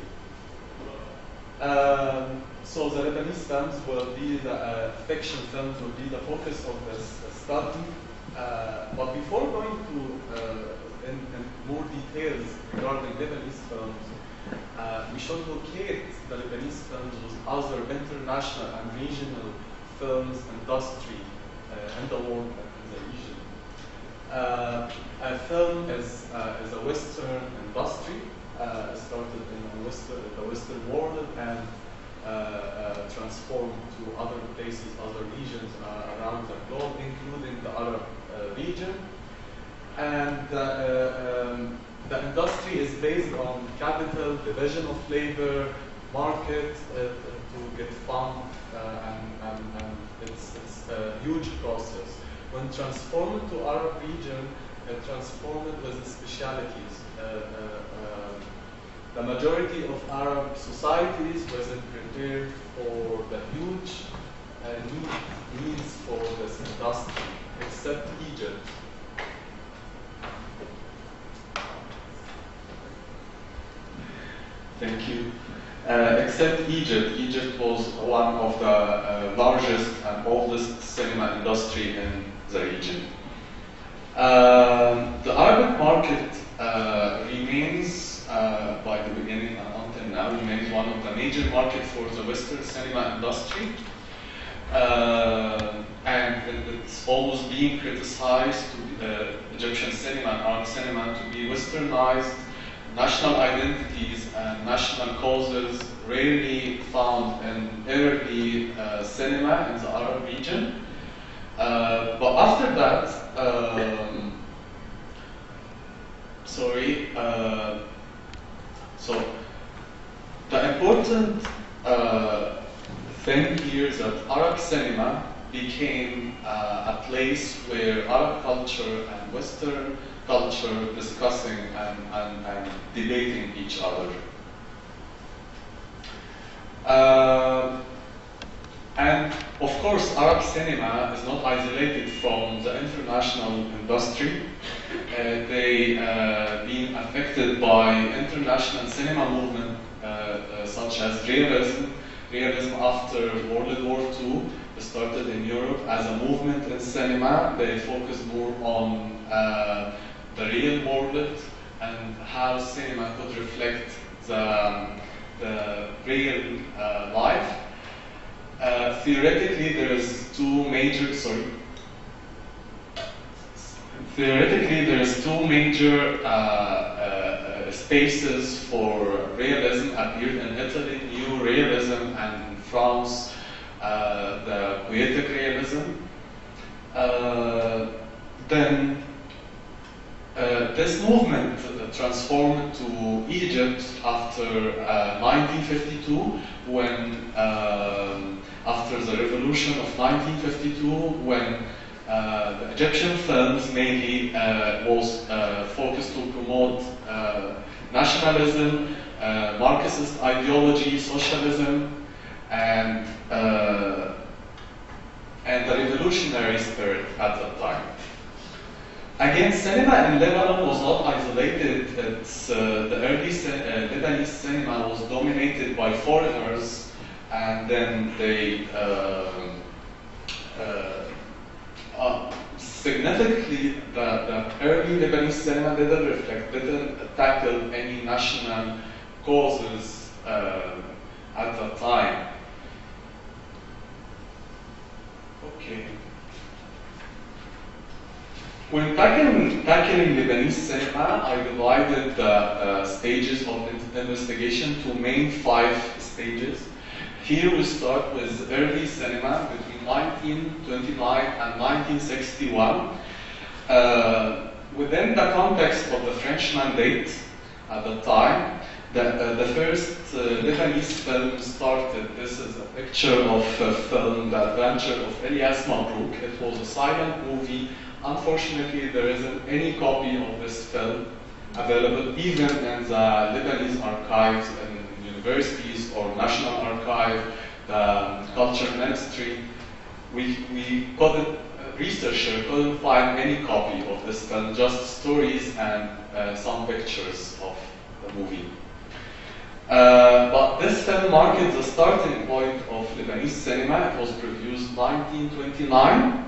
So the Lebanese films will be the fiction films will be the focus of this study. But before going to in more details regarding Lebanese films, we should locate the Lebanese films with other international and regional films industry in the world and in the region. A film is a Western industry, started in the Western world and transformed to other places, other regions around the globe, including the Arab region. And the industry is based on capital, division of labor, market to get fund, and it's a huge process. When transformed to Arab region, transformed with specialities. The majority of Arab societies wasn't prepared for the huge needs for this industry, except Egypt. Thank you. Except Egypt. Egypt was one of the largest and oldest cinema industry in the region. The Arabic market remains, by the beginning and until now, remains one of the major markets for the Western cinema industry. And it's always being criticized to Egyptian cinema and Arab cinema to be westernized. National identities and national causes rarely found in early cinema in the Arab region. But after that, so the important thing here is that Arab cinema became a place where Arab culture and Western culture discussing and debating each other. And of course, Arab cinema is not isolated from the international industry. They been affected by international cinema movement such as realism. Realism after World War II started in Europe as a movement in cinema. They focused more on the real world and how cinema could reflect the real life. Theoretically, there's two major spaces for realism appeared in Italy, New Realism, and in France, the poetic realism. This movement transformed to Egypt after 1952, when after the revolution of 1952, when the Egyptian films mainly was focused to promote nationalism, Marxist ideology, socialism, and the revolutionary spirit at that time. Again, cinema in Lebanon was not isolated. The early Lebanese cinema was dominated by foreigners, and then they significantly, the early Lebanese cinema didn't tackle any national causes at that time. Okay. When tackling Lebanese cinema, I divided the stages of investigation to main 5 stages. Here we start with early cinema between 1929 and 1961. Within the context of the French Mandate at the time, the first Lebanese film started. This is a picture of a film, The Adventure of Elias Mabrouk. It was a silent movie. Unfortunately, there isn't any copy of this film available, even in the Lebanese archives in universities or National Archive, the Culture Ministry. We couldn't, researcher couldn't find any copy of this film, just stories and some pictures of the movie. But this film marked the starting point of Lebanese cinema. It was produced 1929.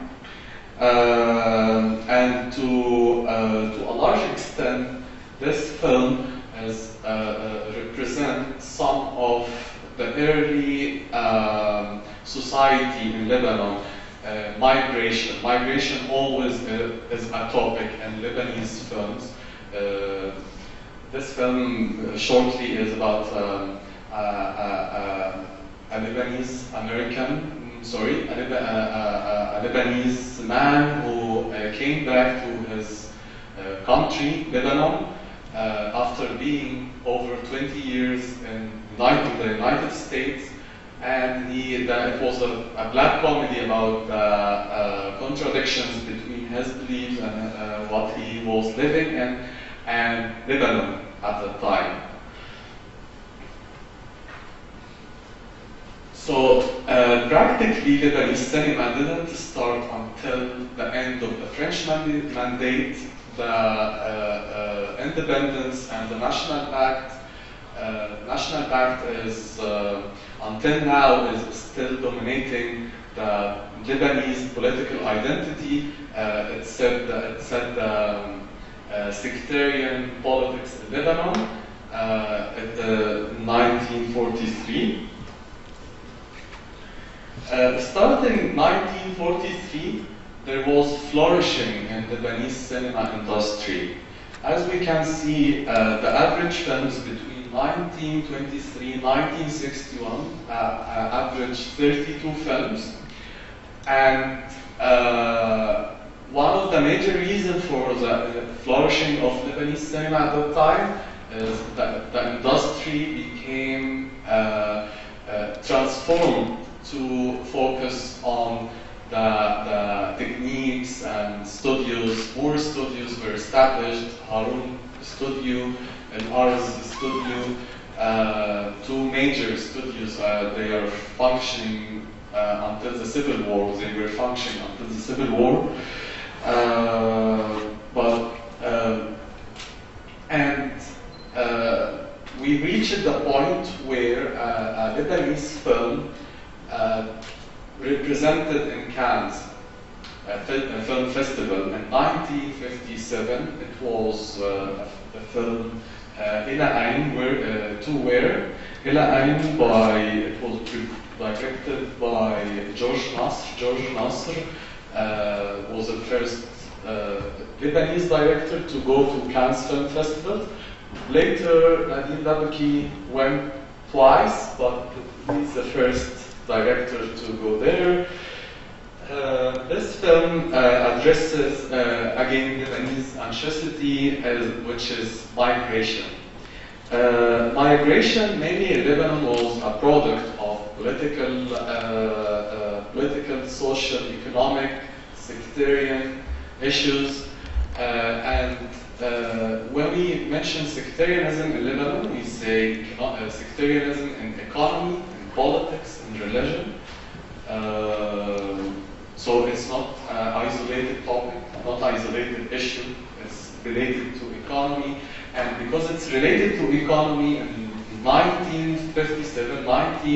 And to a large extent, this film represents some of the early society in Lebanon. Migration. Migration always is a topic in Lebanese films. This film shortly is about a Lebanese American. A Lebanese man who came back to his country, Lebanon, after being over 20 years in the United States, and it was a black comedy about contradictions between his beliefs and what he was living in, and Lebanon at the time. So practically, Lebanese cinema didn't start until the end of the French Mandate, the independence and the National Pact. National Pact is, until now, is still dominating the Lebanese political identity. It said sectarian politics in Lebanon in 1943. Starting 1943, there was flourishing in the Lebanese cinema industry. As we can see, the average films between 1923 and 1961 averaged 32 films. And one of the major reasons for the flourishing of Lebanese cinema at that time is that the industry became transformed to focus on the techniques and studios. More studios were established. Harun Studio and Ars Studio, 2 major studios. They are functioning until the Civil War. They were functioning until the Civil War. We reached the point where a Lebanese film represented in Cannes Film Festival in 1957. It was a film Ila Ain, Ila Ain it was directed by George Nasser. Was the first Lebanese director to go to Cannes Film Festival. Later, Nadim Labaki went twice, but he's the first director to go there. This film addresses, again, Lebanese anxiety, which is migration. Migration, mainly in Lebanon, was a product of political, social, economic, sectarian issues. And when we mention sectarianism in Lebanon, we say sectarianism in economy, in politics, in religion. So it's not an isolated topic, not an isolated issue. It's related to economy. And because it's related to economy, in 1957,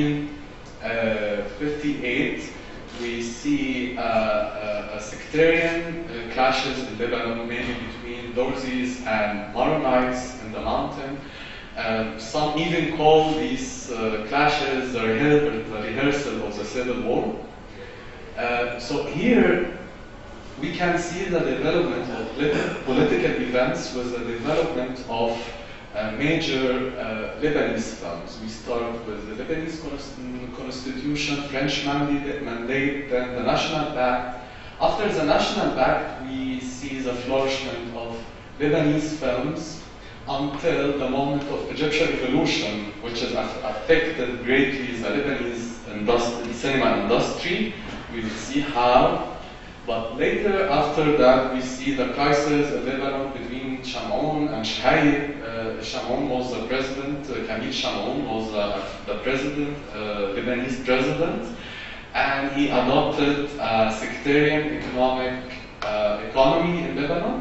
1958, we see a sectarian clashes in Lebanon, mainly between Dorsis and Maronites in the mountain. Some even call these clashes the rehearsal of the Civil War. So here we can see the development of political events with the development of major Lebanese films. We start with the Lebanese Constitution, French mandate, then the National Pact. After the National Pact, we see the flourishment of Lebanese films until the moment of Egyptian Revolution, which has affected greatly the Lebanese cinema industry. We will see how. But later, after that, we see the crisis in Lebanon between Chamoun and Shahid. Chamoun was the president, Camille Chamoun was the president, Lebanese president, and he adopted a sectarian economy in Lebanon.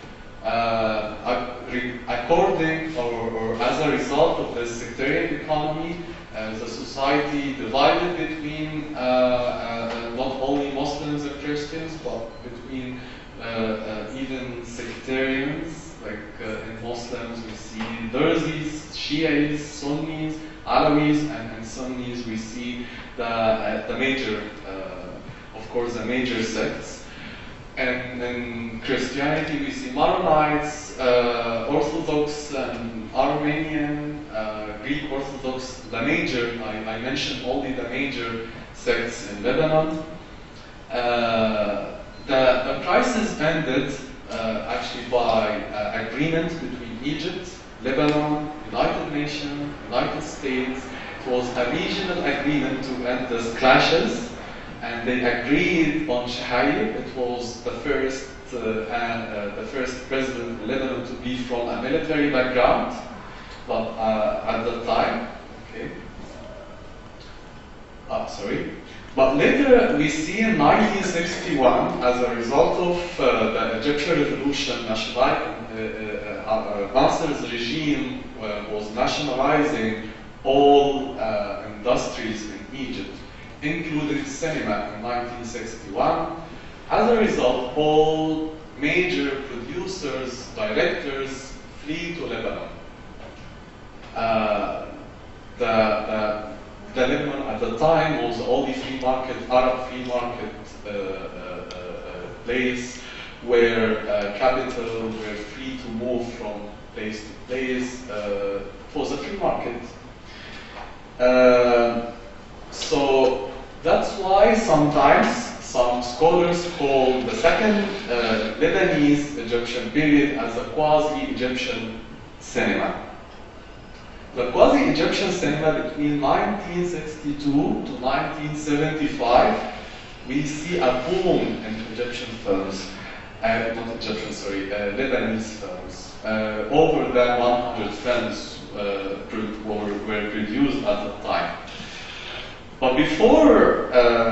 According or as a result of this sectarian economy, the society divided between not only Muslims and Christians, but between even sectarians. Like in Muslims, we see Dorsis, Shias, Sunnis, Alawis, and Sunnis. We see the major, of course, the major sects. And in Christianity, we see Maronites, Orthodox, and Armenian, Greek Orthodox. The major, I mentioned only the major sects in Lebanon. The crisis ended actually by agreement between Egypt, Lebanon, United Nations, United States. It was a regional agreement to end these clashes. And they agreed on Shahid. It was the first president in Lebanon to be from a military background, but at that time, okay. But later we see in 1961, as a result of the Egyptian Revolution, Nasser's regime was nationalizing all industries in Egypt, including cinema in 1961. As a result, all major producers, directors flee to Lebanon. The Lebanon at the time was the only Arab free market place where capital were free to move from place to place. It was a free market. So that's why sometimes some scholars call the second Lebanese-Egyptian period as a quasi-Egyptian cinema. The quasi-Egyptian cinema between 1962 to 1975, we see a boom in Egyptian films, Lebanese films. Over than 100 films were produced at the time. But before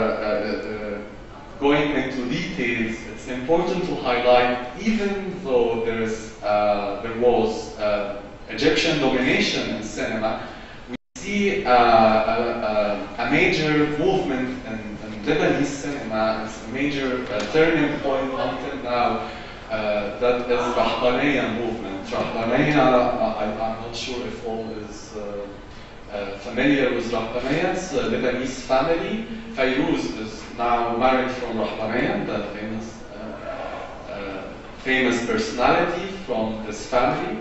going into details, it's important to highlight, even though there was Egyptian domination in cinema, we see a major movement in Lebanese cinema. It's a major turning point until now. That is the Rahbaniya movement. Rahbaniya, I'm not sure if all is familiar with Rahbaniya's Lebanese family. Fairuz is now married from Rahbaniya, the famous personality from this family.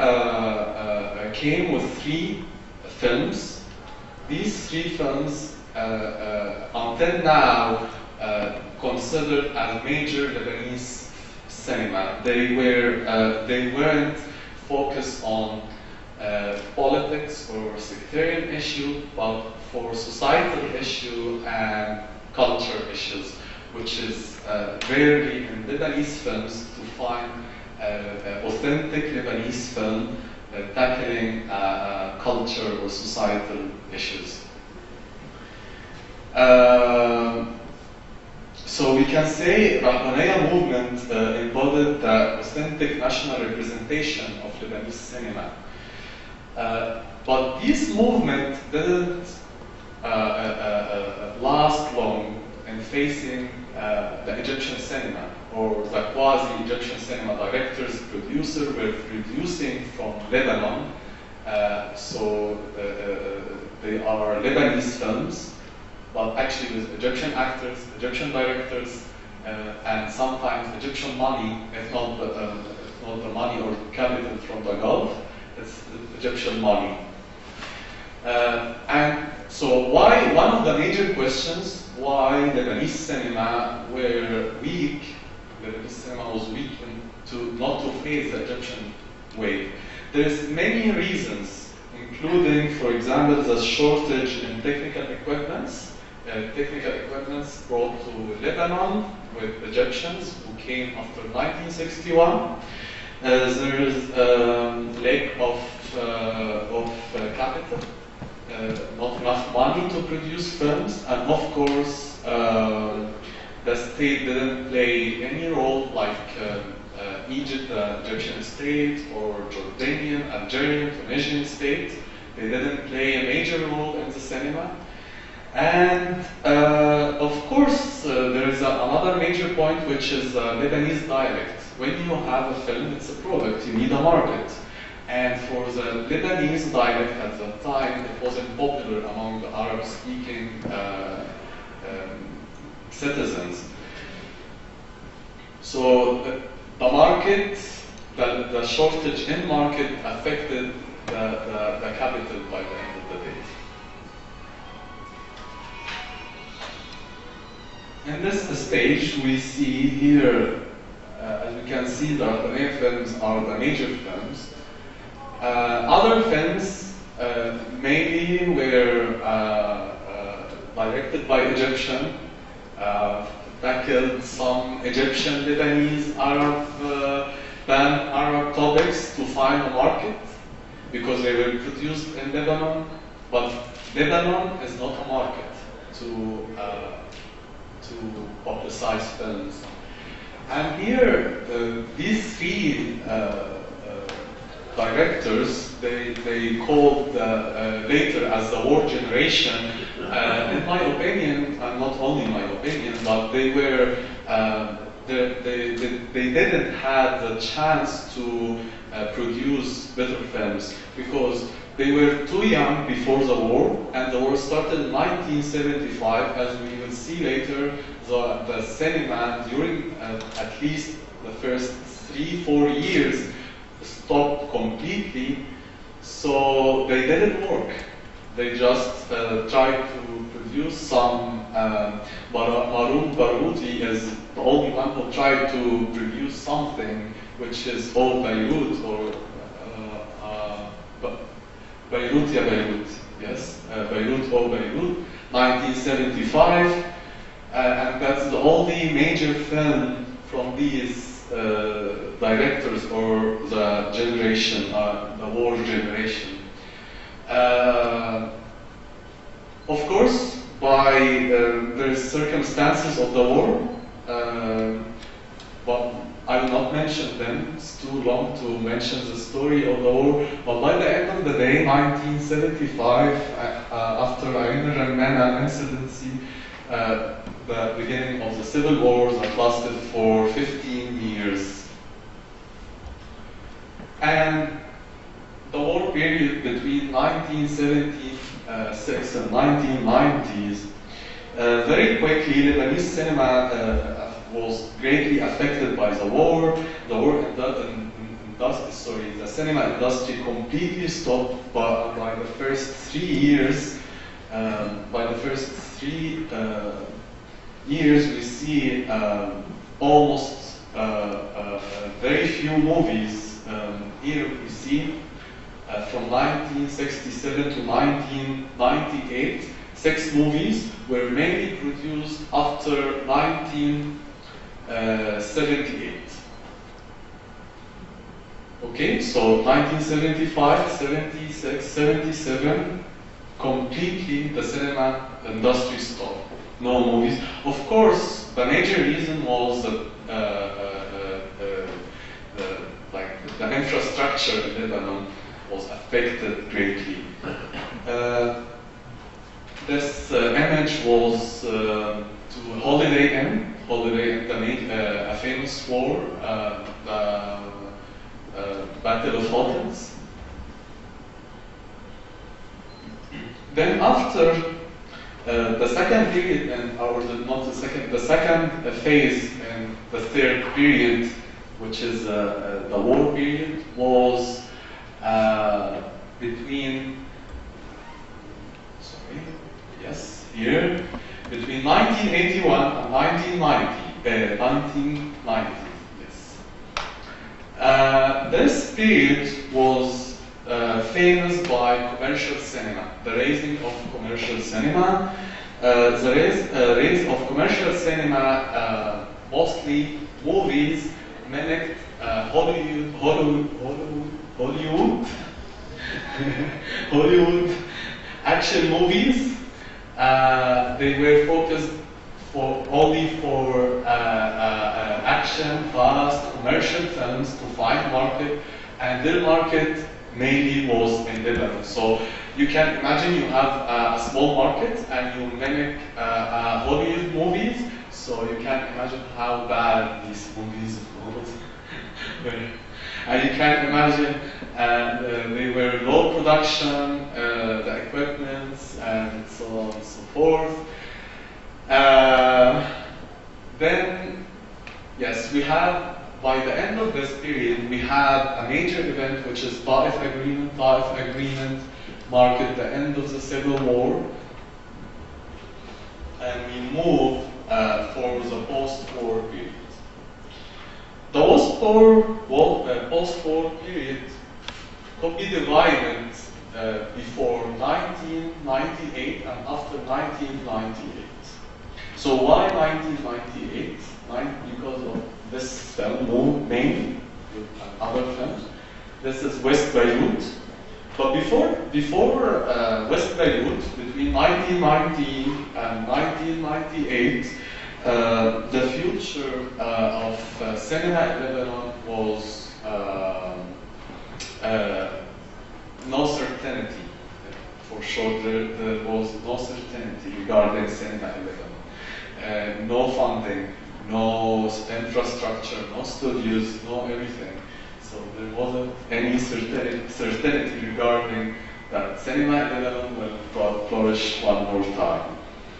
Rahbaniya came with 3 films. These 3 films until now considered as major Lebanese cinema. They weren't focused on politics or sectarian issue, but for societal issue and culture issues, which is rarely in Lebanese films to find authentic Lebanese film tackling culture or societal issues. So we can say Rahbaniyya movement embodied the authentic national representation of Lebanese cinema. But this movement didn't last long in facing the Egyptian cinema, or the quasi-Egyptian cinema directors, producers were producing from Lebanon. So they are Lebanese films, but actually with Egyptian actors, Egyptian directors, and sometimes Egyptian money, if not the money or capital from the Gulf, it's Egyptian money. And so one of the major questions, why Lebanese cinema were weak, Lebanese cinema was weak not to face the Egyptian wave. There's many reasons, including, for example, the shortage in technical equipments. Technical equipments brought to Lebanon with Egyptians who came after 1961. There is lack of capital, not enough money to produce films, and of course the state didn't play any role like Egypt, the Egyptian state, or Jordanian, Algerian, Tunisian state. They didn't play a major role in the cinema. And of course, there is another major point, which is Lebanese dialect. When you have a film, it's a product, you need a market. And for the Lebanese dialect at that time, it wasn't popular among the Arab-speaking citizens. So the market, the shortage in market affected the capital by the end of the day. In this stage, we see here, as we can see, the Rahbaniyya films are the major films. Other films mainly were directed by Egyptian, tackled some Egyptian, Lebanese, Arab, pan-Arab topics to find a market, because they were produced in Lebanon, but Lebanon is not a market to publicize films. And here, these three directors, they called later as the war generation, in my opinion, and not only my opinion, but they were, they didn't have the chance to produce better films, because they were too young before the war, and the war started in 1975. As we will see later, the cinema during at least the first 3-4 years stopped completely, so they didn't work. They just tried to produce some. Maroon Barouti is the only one who tried to produce something which is all Beirut, or Beirut, yeah, Beirut, yes, Beirut, oh Beirut, 1975, and that's the only major film from these directors, or the generation, the war generation. Of course, by the circumstances of the war, but I will not mention them, it's too long to mention the story of the war, but by the end of the day, 1975, after Ayn al-Rammana incidency, the beginning of the civil war that lasted for 15 years. And the war period between 1976 and 1990s, very quickly Lebanese cinema was greatly affected by the war. The cinema industry completely stopped by the first 3 years. by the first 3 years, we see almost very few movies. Here we see from 1967 to 1998, 6 movies were mainly produced after 1978. Okay, so 1975, 76, 77, completely the cinema industry stopped. No movies. Of course, the major reason was that the infrastructure in Lebanon was affected greatly. This image was to Holiday Inn, a famous war, the Battle of Hotels. Then after the second period, the second phase and the third period, which is the war period, was between between 1981 and 1990. Yes. This period was famous by commercial cinema, the raising of commercial cinema. The rise of commercial cinema, mostly movies, mimicked Hollywood action movies. They were focused only for action, fast, commercial films to find market, and their market mainly was in Lebanon. So you can imagine you have a small market and you mimic Hollywood movies, so you can imagine how bad these movies were. And you can imagine they were low production, the equipment, and so on and so forth. Then, yes, we have, by the end of this period, we had a major event, which is Taif Agreement. Taif Agreement marked the end of the Civil War, and we move for the post-war period. The post-war period could be divided before 1998 and after 1998. So why 1998? Because of this film, mainly, with other films. This is West Beirut. But before West Beirut, between 1990 and 1998, the future of cinema in Lebanon was no certainty. For sure, there was no certainty regarding cinema in Lebanon. No funding, no infrastructure, no studios, no everything. So there wasn't any certainty regarding that cinema in Lebanon will flourish one more time.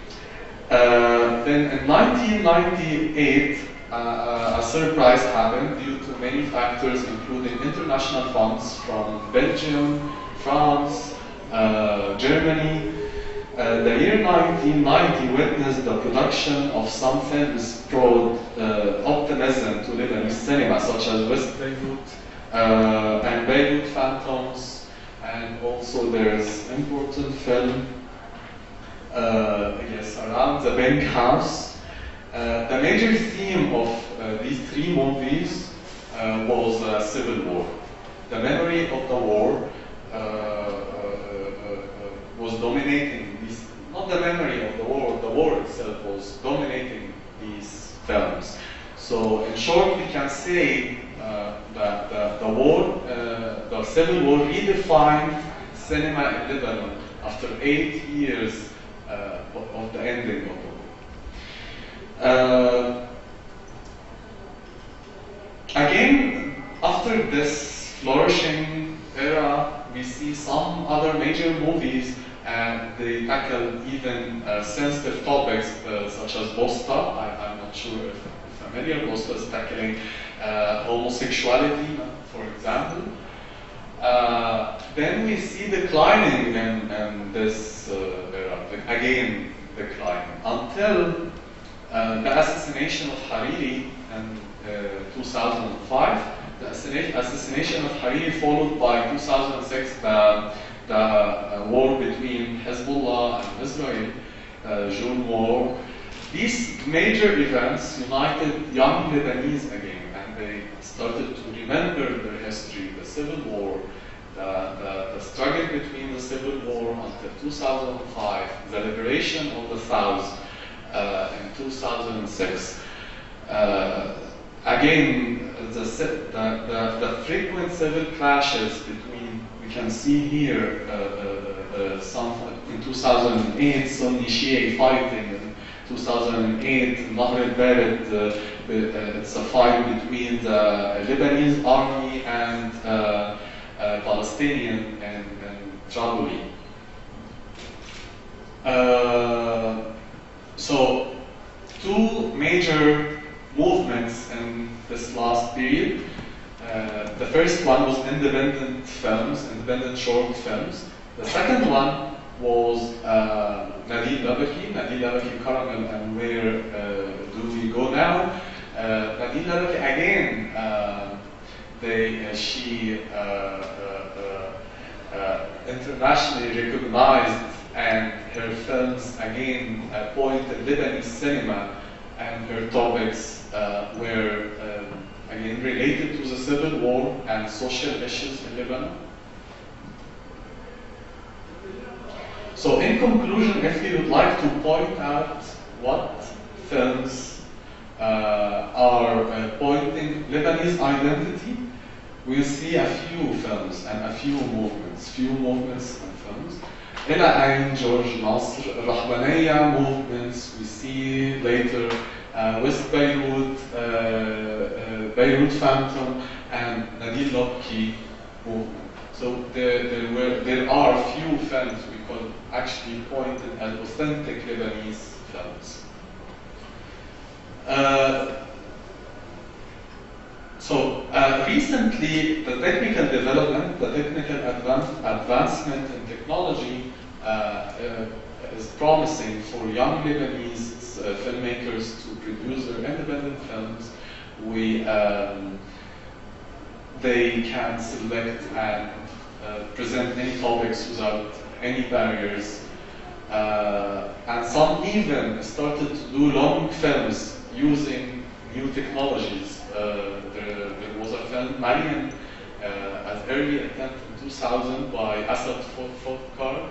Then in 1998, a surprise happened due to many factors, including international funds from Belgium, France, Germany. The year 1990 witnessed the production of some films brought optimism to Lebanese cinema, such as West Beirut and Beirut Phantoms, and also there's important film around the Bank House. The major theme of these 3 movies was Civil War. The memory of the war was dominating these, not the memory of the war itself was dominating these films. So in short, we can say that the Civil War redefined cinema in Lebanon after 8 years of the ending of the war. Again, after this flourishing era, we see some other major movies, and they tackle even sensitive topics such as Bosta. I'm not sure if you're familiar. Bosta is tackling homosexuality, for example. Then we see declining in this era. again declined until the assassination of Hariri in 2005. The assassination of Hariri followed by 2006 the war between Hezbollah and Israel, June War. These major events united young Lebanese again, and they started to remember their history, the civil war, the struggle between the civil war until 2005, the liberation of the South in 2006. Again, the frequent civil clashes between, we can see here some in 2008, Sunni Shia fighting. In 2008, Nahr al-Bared, it's a fight between the Lebanese army and Palestinian and Tripoli. So, two major movements in this last period. The first one was independent films, independent short films. The second one was Nadine Labaki, Caramel, and Where Do We Go Now? Nadine Labaki again, she internationally recognized, and her films again pointed Lebanese cinema, and her topics were again related to the civil war and social issues in Lebanon. So in conclusion, if you would like to point out what films are pointing Lebanese identity, we'll see a few films and a few movements and films. Ila Ain, George Nasr, Rahbaniya movements, we see later West Beirut, Beirut Phantom, and Nadine Labaki movement. So there are a few films we could actually point as authentic Lebanese films. Recently, the technical development, the technical advancement in technology is promising for young Lebanese filmmakers to produce their independent films. They can select and present any topics without any barriers. And some even started to do long films using new technologies. There was a film, Mariam, as early attempt in 2000 by Asad Fotkar.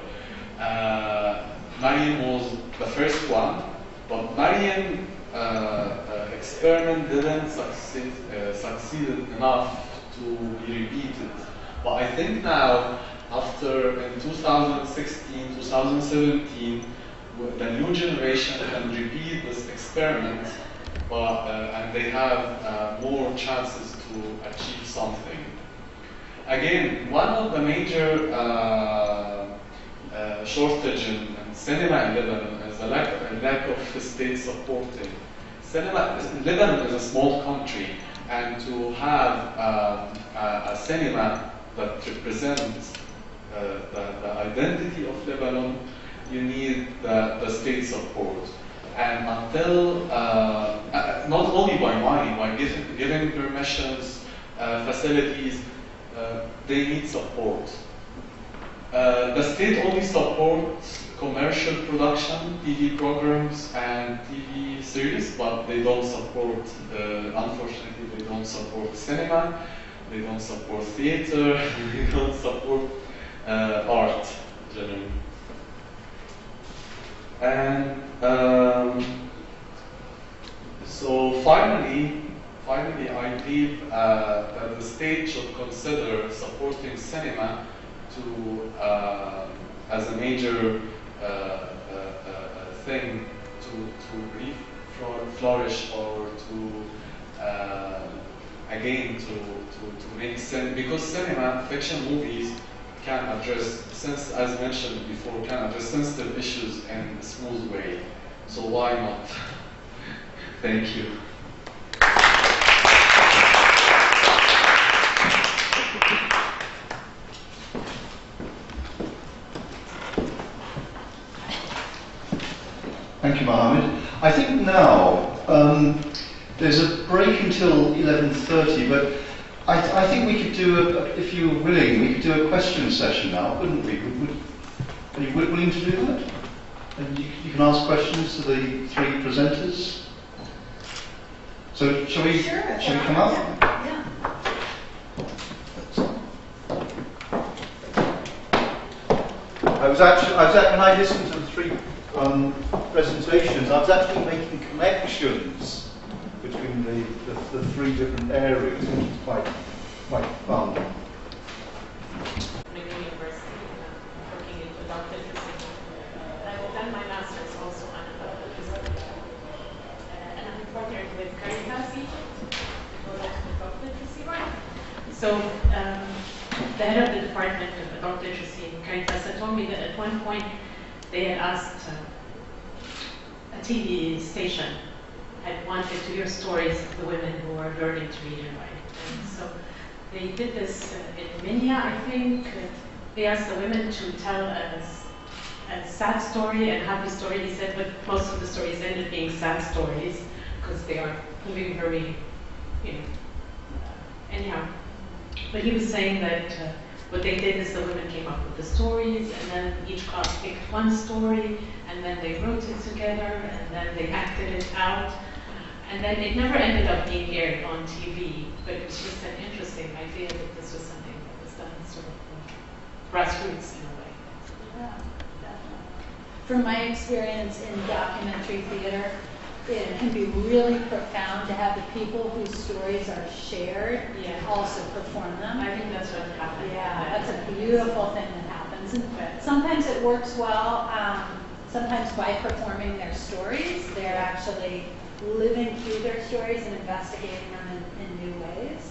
Mariam was the first one, but Mariam experiment didn't succeed enough to be repeated. But I think now, after in 2016, 2017, the new generation can repeat this experiment, and they have more chances to achieve something. Again, one of the major shortage in cinema in Lebanon is a lack of state supporting. Lebanon is a small country, and to have a cinema that represents the identity of Lebanon, you need the state support. And until, not only by money, by giving permissions, facilities, they need support. The state only supports commercial production, TV programs and TV series, but they don't support, unfortunately, they don't support cinema, they don't support theater, they don't support art generally. And so finally, I believe that the state should consider supporting cinema to as a major thing to flourish, or to again to make sense, because cinema, fiction movies can address, as mentioned before, can address sensitive issues in a smooth way. So why not? Thank you. Thank you, Mohamed. I think now there's a break until 11:30, but I think we could do, if you were willing, we could do a question session now, couldn't we? Are you willing to do that? And you can ask questions to the three presenters. So shall we come up? Yeah. When I listened to the three presentations, I was actually making connections between the three different areas, which is quite fun. University, working in adult literacy. I've done my master's also on adult literacy. And I'm partnered with Caritas Egypt for adult literacy work. So the head of the Department of Adult Literacy in Caritas had told me that at one point they had asked a TV station had wanted to hear stories of the women who are learning to read and write. And so they did this in Minya, I think. They asked the women to tell a sad story and happy story. He said, but most of the stories ended being sad stories because they are living very, anyhow. But he was saying that what they did is the women came up with the stories, and then each class picked one story, and then they wrote it together, and then they acted it out. And then it never ended up being aired on TV, but it was just an interesting idea that this was something that was done sort of grassroots in a way. Yeah, definitely. From my experience in documentary theater, it can be really profound to have the people whose stories are shared also perform them. I think that's what happened. Yeah, that's a beautiful thing that happens. And sometimes it works well. Sometimes by performing their stories, they're actually living through their stories and investigating them in new ways.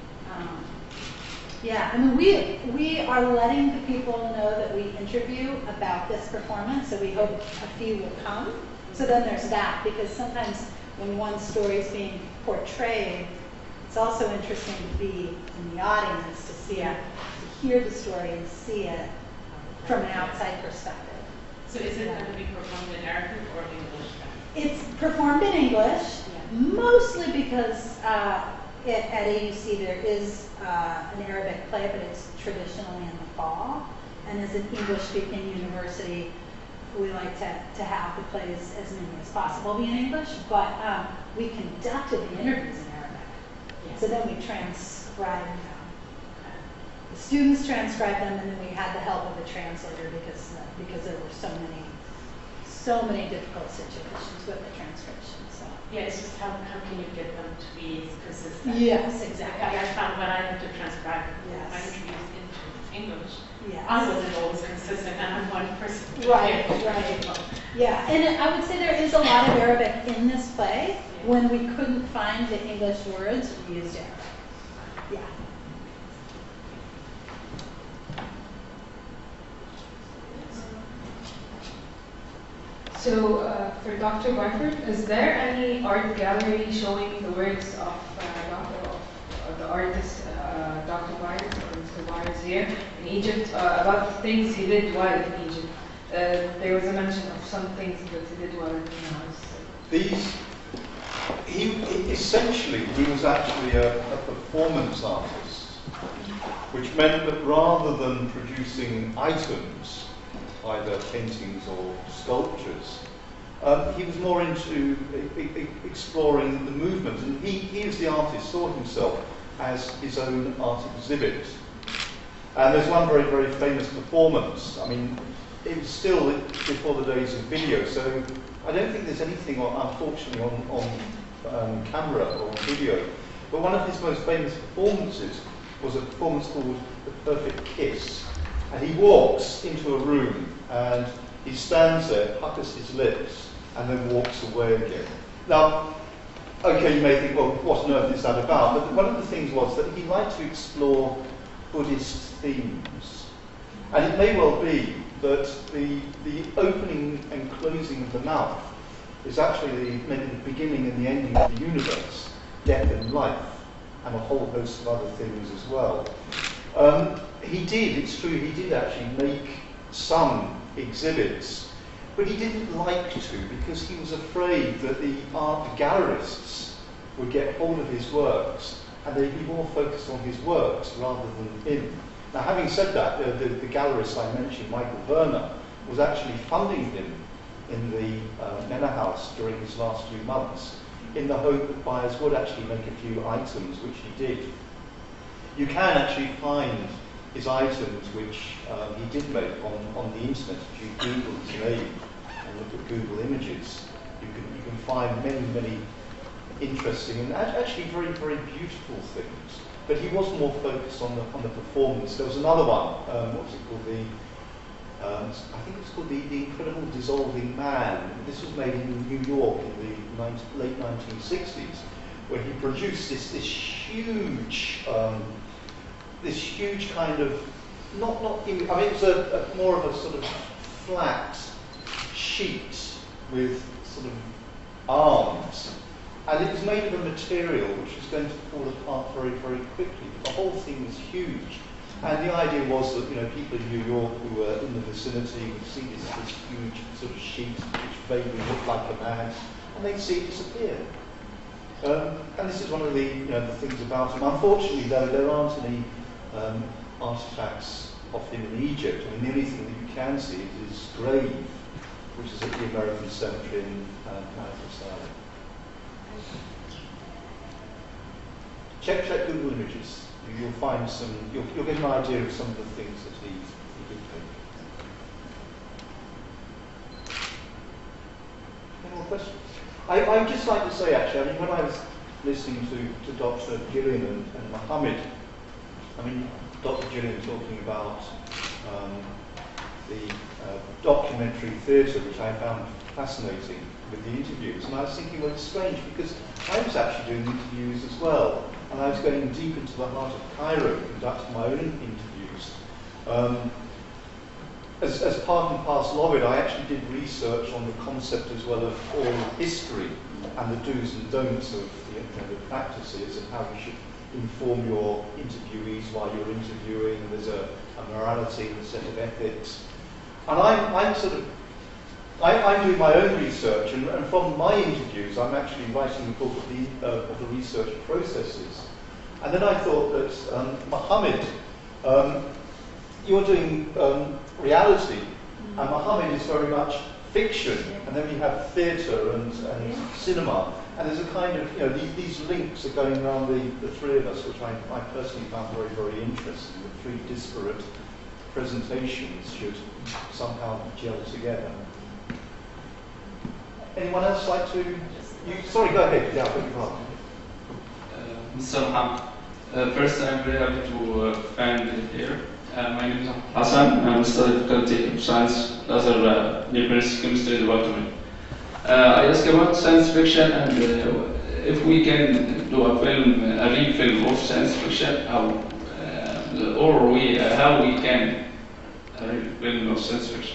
I mean, we are letting the people know that we interview about this performance, so we hope a few will come. So then there's that, because sometimes when one story is being portrayed, it's also interesting to be in the audience to see it, to hear the story and see it from an outside perspective. So is it going to be performed in Arabic or English? It's performed in English, mostly because at AUC there is an Arabic play, but it's traditionally in the fall. And as an English-speaking university, we like to have the plays as many as possible be in English, but we conducted the interviews in Arabic. So then we transcribed them. The students transcribed them, and then we had the help of a translator because there were so many difficult situations with the transcription. So it's just how can you get them to be consistent? Yes, exactly. I found when I had to transcribe my interviews into English, I wasn't always consistent, and I'm one person. Right. Yeah, and I would say there is a lot of Arabic in this play. When we couldn't find the English words, we used Arabic. Yeah. So, for Dr. Byford, is there any art gallery showing the works of the artist Dr. Byars or Mr. Byars here in Egypt about things he did while in Egypt? There was a mention of some things that he did while in the house. He was actually a performance artist, which meant that rather than producing items, either paintings or sculptures, he was more into exploring the movement, and he as the artist saw himself as his own art exhibit. And there's one very, very famous performance. I mean, it was still before the days of video, so I don't think there's anything, unfortunately, on camera or video. But one of his most famous performances was a performance called The Perfect Kiss. And he walks into a room and he stands there, puckers his lips, and then walks away again. Now, okay, you may think, well, what on earth is that about? But one of the things was that he liked to explore Buddhist themes. And it may well be that the opening and closing of the mouth is actually maybe the beginning and the ending of the universe, death and life, and a whole host of other things as well. It's true, he did actually make some exhibits, but he didn't like to because he was afraid that the art gallerists would get hold of his works and they'd be more focused on his works rather than him. Now, having said that, the gallerist I mentioned, Michael Werner, was actually funding him in the Mena House during his last few months in the hope that Byars would actually make a few items, which he did. You can actually find his items, which he did make on the internet. If you Google his name and look at Google Images, you can find many interesting and actually very beautiful things. But he was more focused on the performance. There was another one. What was it called? I think it's called the Incredible Dissolving Man. This was made in New York in the late 1960s, where he produced this huge kind of I mean, it was more of a sort of flat sheet with sort of arms, and it was made of a material which was going to fall apart very quickly. The whole thing was huge. And the idea was that, people in New York who were in the vicinity would see this huge sort of sheet which vaguely looked like a man, and they'd see it disappear. And this is one of the things about him. Unfortunately, though, there aren't any artifacts of him in Egypt. I mean, the only thing that you can see is his grave, which is at the American Cemetery in Paris. Check Google Images. You'll find you'll get an idea of some of the things that he did take. Any more questions? I would just like to say, actually, I mean, when I was listening to Dr. Jillian and Mohamed, I mean, Dr. Jillian talking about the documentary theatre, which I found fascinating with the interviews, and I was thinking, well, it's strange because I was actually doing interviews as well. And I was going deep into the heart of Cairo, conducting my own interviews. As part and parcel of it, I actually did research on the concept as well of oral history and the do's and don'ts of the practices and how you should inform your interviewees while you're interviewing. And there's a morality and a set of ethics. And I'm doing my own research, and from my interviews, I'm actually writing a book of the research processes. And then I thought that, Mohamed, you're doing reality, and Mohamed is very much fiction. And then we have theatre and cinema, and there's a kind of, these links are going around the three of us, which I personally found very interesting. The three disparate presentations should somehow gel together. Anyone else like to? Sorry, go ahead. Yeah, I beg your pardon. Mr. Mohamed, first I'm very happy to find it here. My name is Hassan. I'm a study faculty of science, other Lebanese chemistry department. I ask about science fiction and if we can do a real film of science fiction, how we can a real film of science fiction.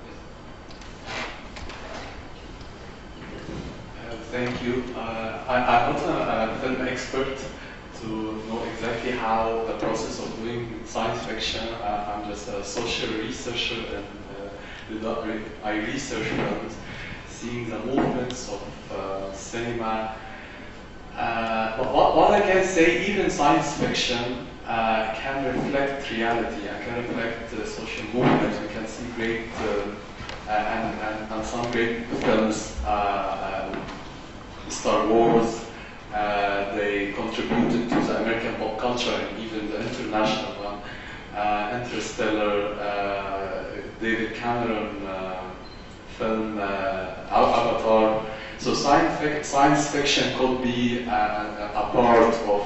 Thank you. I'm not a film expert to know exactly how the process of doing science fiction. I'm just a social researcher, and I research films, seeing the movements of cinema. But what I can say, even science fiction can reflect reality and can reflect social movements. We can see great and some great films. Star Wars, they contributed to the American pop culture and even the international one. Interstellar, David Cameron film, Avatar. So science fiction could be a part of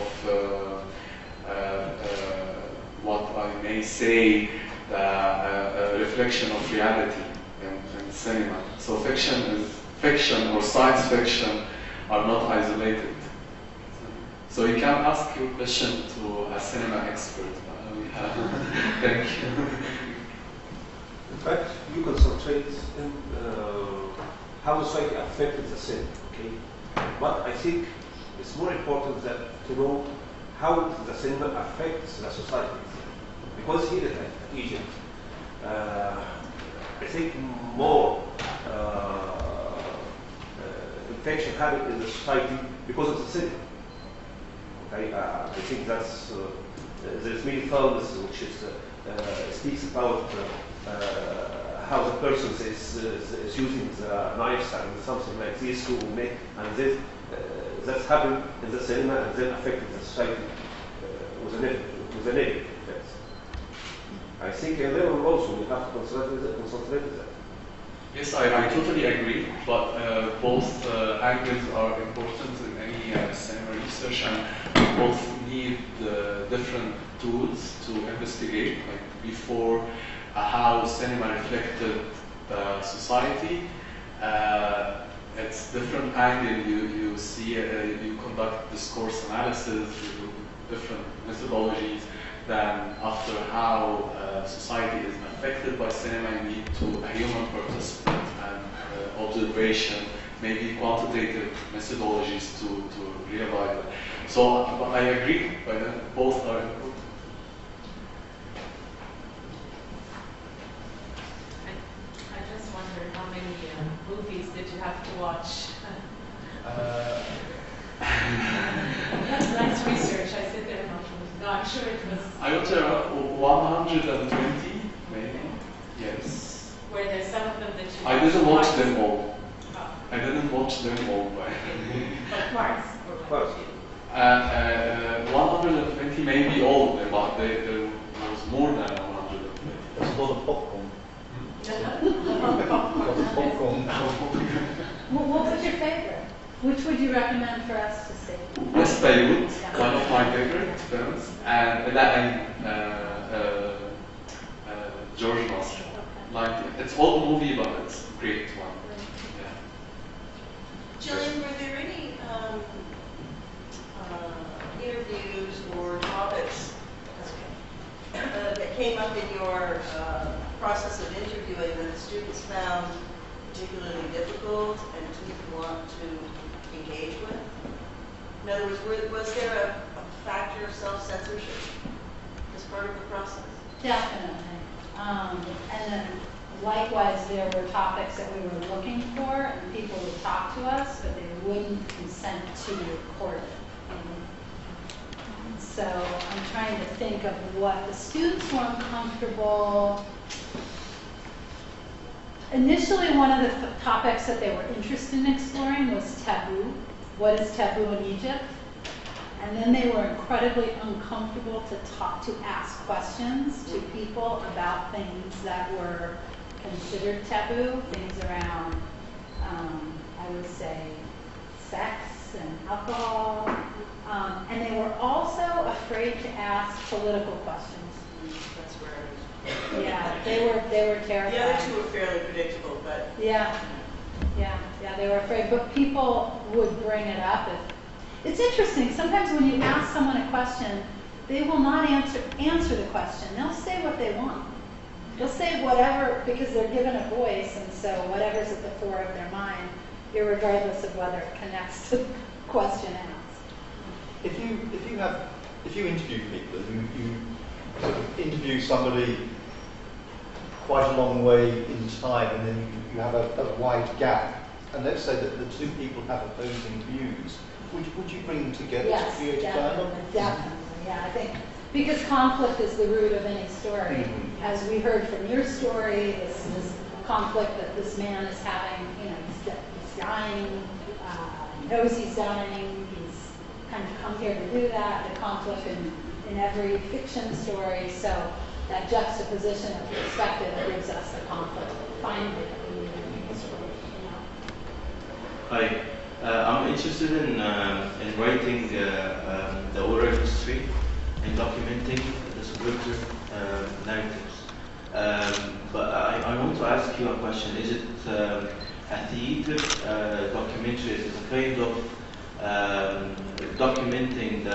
what I may say the reflection of reality in cinema. So fiction or science fiction are not isolated. So you can ask your question to a cinema expert. Thank you. In fact, you concentrate in how society affected the cinema. Okay, but I think it's more important to know how the cinema affects the society. Because here in Egypt, I think more infection happened in the society because of the cinema. Okay, I think that's there's many films which speaks about how the person is using the knives and something like this to make, and this that's happened in the cinema and then affected the society with a negative effect. I think a level also we have to concentrate on that. Yes, I totally agree, but both angles are important in any cinema research, and both need different tools to investigate, like before how cinema reflected society. It's different angle you see, you conduct discourse analysis, you do different methodologies than after how society is affected by cinema. You need a human participant and observation, maybe quantitative methodologies to realize it. So I agree, but both are important. I just wondered how many movies did you have to watch? That's nice research. I sit there and no, I'm sure it was. I would say around 120, maybe. Yes. Were there some of them that you? I didn't watch them all. Oh. I didn't watch them all. But parts. Parts. 120, maybe all of them, but there was more than 120. There's a lot of popcorn. Popcorn. What was your favorite? Which would you recommend for us to see? West Beirut, one of my favorite films, and George Nasser. Like, it's old movie, but it's a great one. Yeah. Jillian, were there any interviews or topics that came up in your process of interviewing that the students found particularly difficult and didn't want to engage with? In other words, was there a factor of self-censorship as part of the process? Definitely. And then likewise, there were topics that we were looking for, and people would talk to us, but they wouldn't consent to record it. So I'm trying to think of what the students were uncomfortable. Initially, one of the topics that they were interested in exploring was taboo. What is taboo in Egypt? And then they were incredibly uncomfortable to ask questions to people about things that were considered taboo, things around, I would say, sex and alcohol. And they were also afraid to ask political questions. That's where I was. Yeah, they were terrified. The other two were fairly predictable, but Yeah, they were afraid, but people would bring it up. It's interesting, sometimes when you ask someone a question, they will not answer the question. They'll say what they want. They'll say whatever, because they're given a voice, and so whatever's at the fore of their mind, irregardless of whether it connects to the question asked. If you interview people, you sort of interview somebody quite a long way in time, and then you have a wide gap, and let's say that the two people have opposing views, would you bring them together to create a dialogue? Definitely, yeah, I think, because conflict is the root of any story. Mm-hmm. As we heard from your story, this conflict that this man is having, he's dying, knows he's dying, he's kind of come here to do that, the conflict in every fiction story, so that juxtaposition of perspective gives us the conflict finally that we need in history, Hi, I'm interested in writing the oral history and documenting the subjective narratives. But I want to ask you a question. Is it a theater documentary? Is it a kind of documenting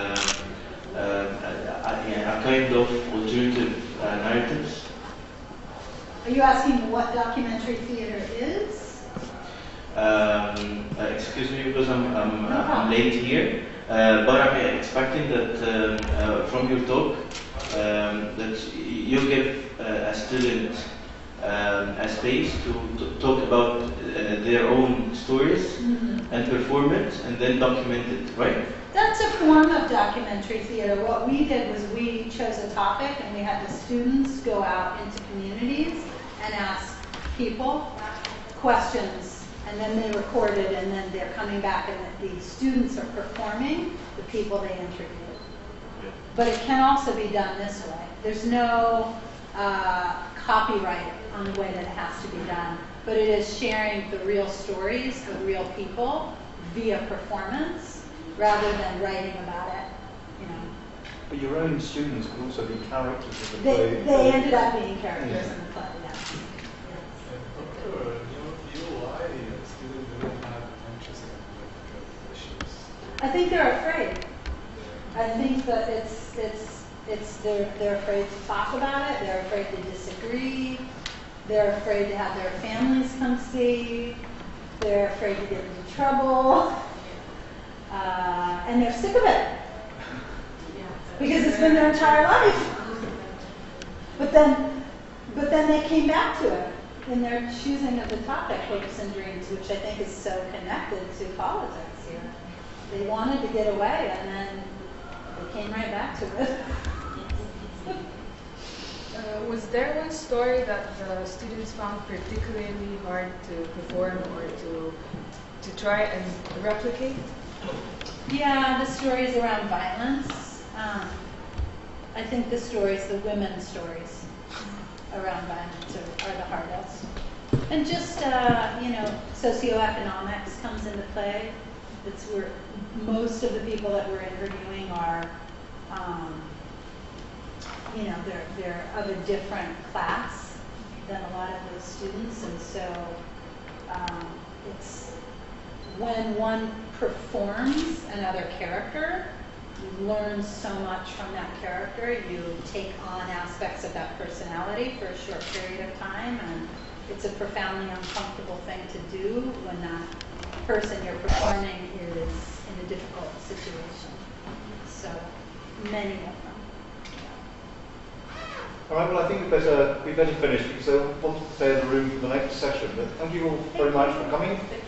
a kind of alternative narratives? Are you asking what documentary theater is? Excuse me, because I'm late here, but I'm expecting that from your talk that you give a student a space to talk about their own stories and perform it and then document it, right? That's a form of documentary theater. What we did was we chose a topic and we had the students go out into communities and ask people questions, and then they record it, and then they're coming back and the students are performing the people they interviewed. But it can also be done this way. There's no copyright on the way that it has to be done, but it is sharing the real stories of real people via performance rather than writing about it, you know. But your own students can also be characters of the They play. ended up being characters in the play, yeah. Doctor, in your view, why students don't have interest in political issues? I think they're afraid. I think that they're afraid to talk about it. They're afraid to disagree. They're afraid to have their families come see. They're afraid to get into trouble. And they're sick of it because it's been their entire life. But then they came back to it in their choosing of the topic, hopes and dreams, which I think is so connected to politics here. They wanted to get away, and then they came right back to it. Was there one story that the students found particularly hard to perform or to try and replicate? Yeah, the stories around violence. I think the women's stories around violence are the hardest. And just, socioeconomics comes into play. It's where most of the people that we're interviewing are, they're of a different class than a lot of those students. And so it's when one performs another character, you learn so much from that character. You take on aspects of that personality for a short period of time, and it's a profoundly uncomfortable thing to do when that person you're performing is in a difficult situation. So many of them. All right, well, I think we better finish because I want to stay in the room for the next session. But thank you all very much for coming.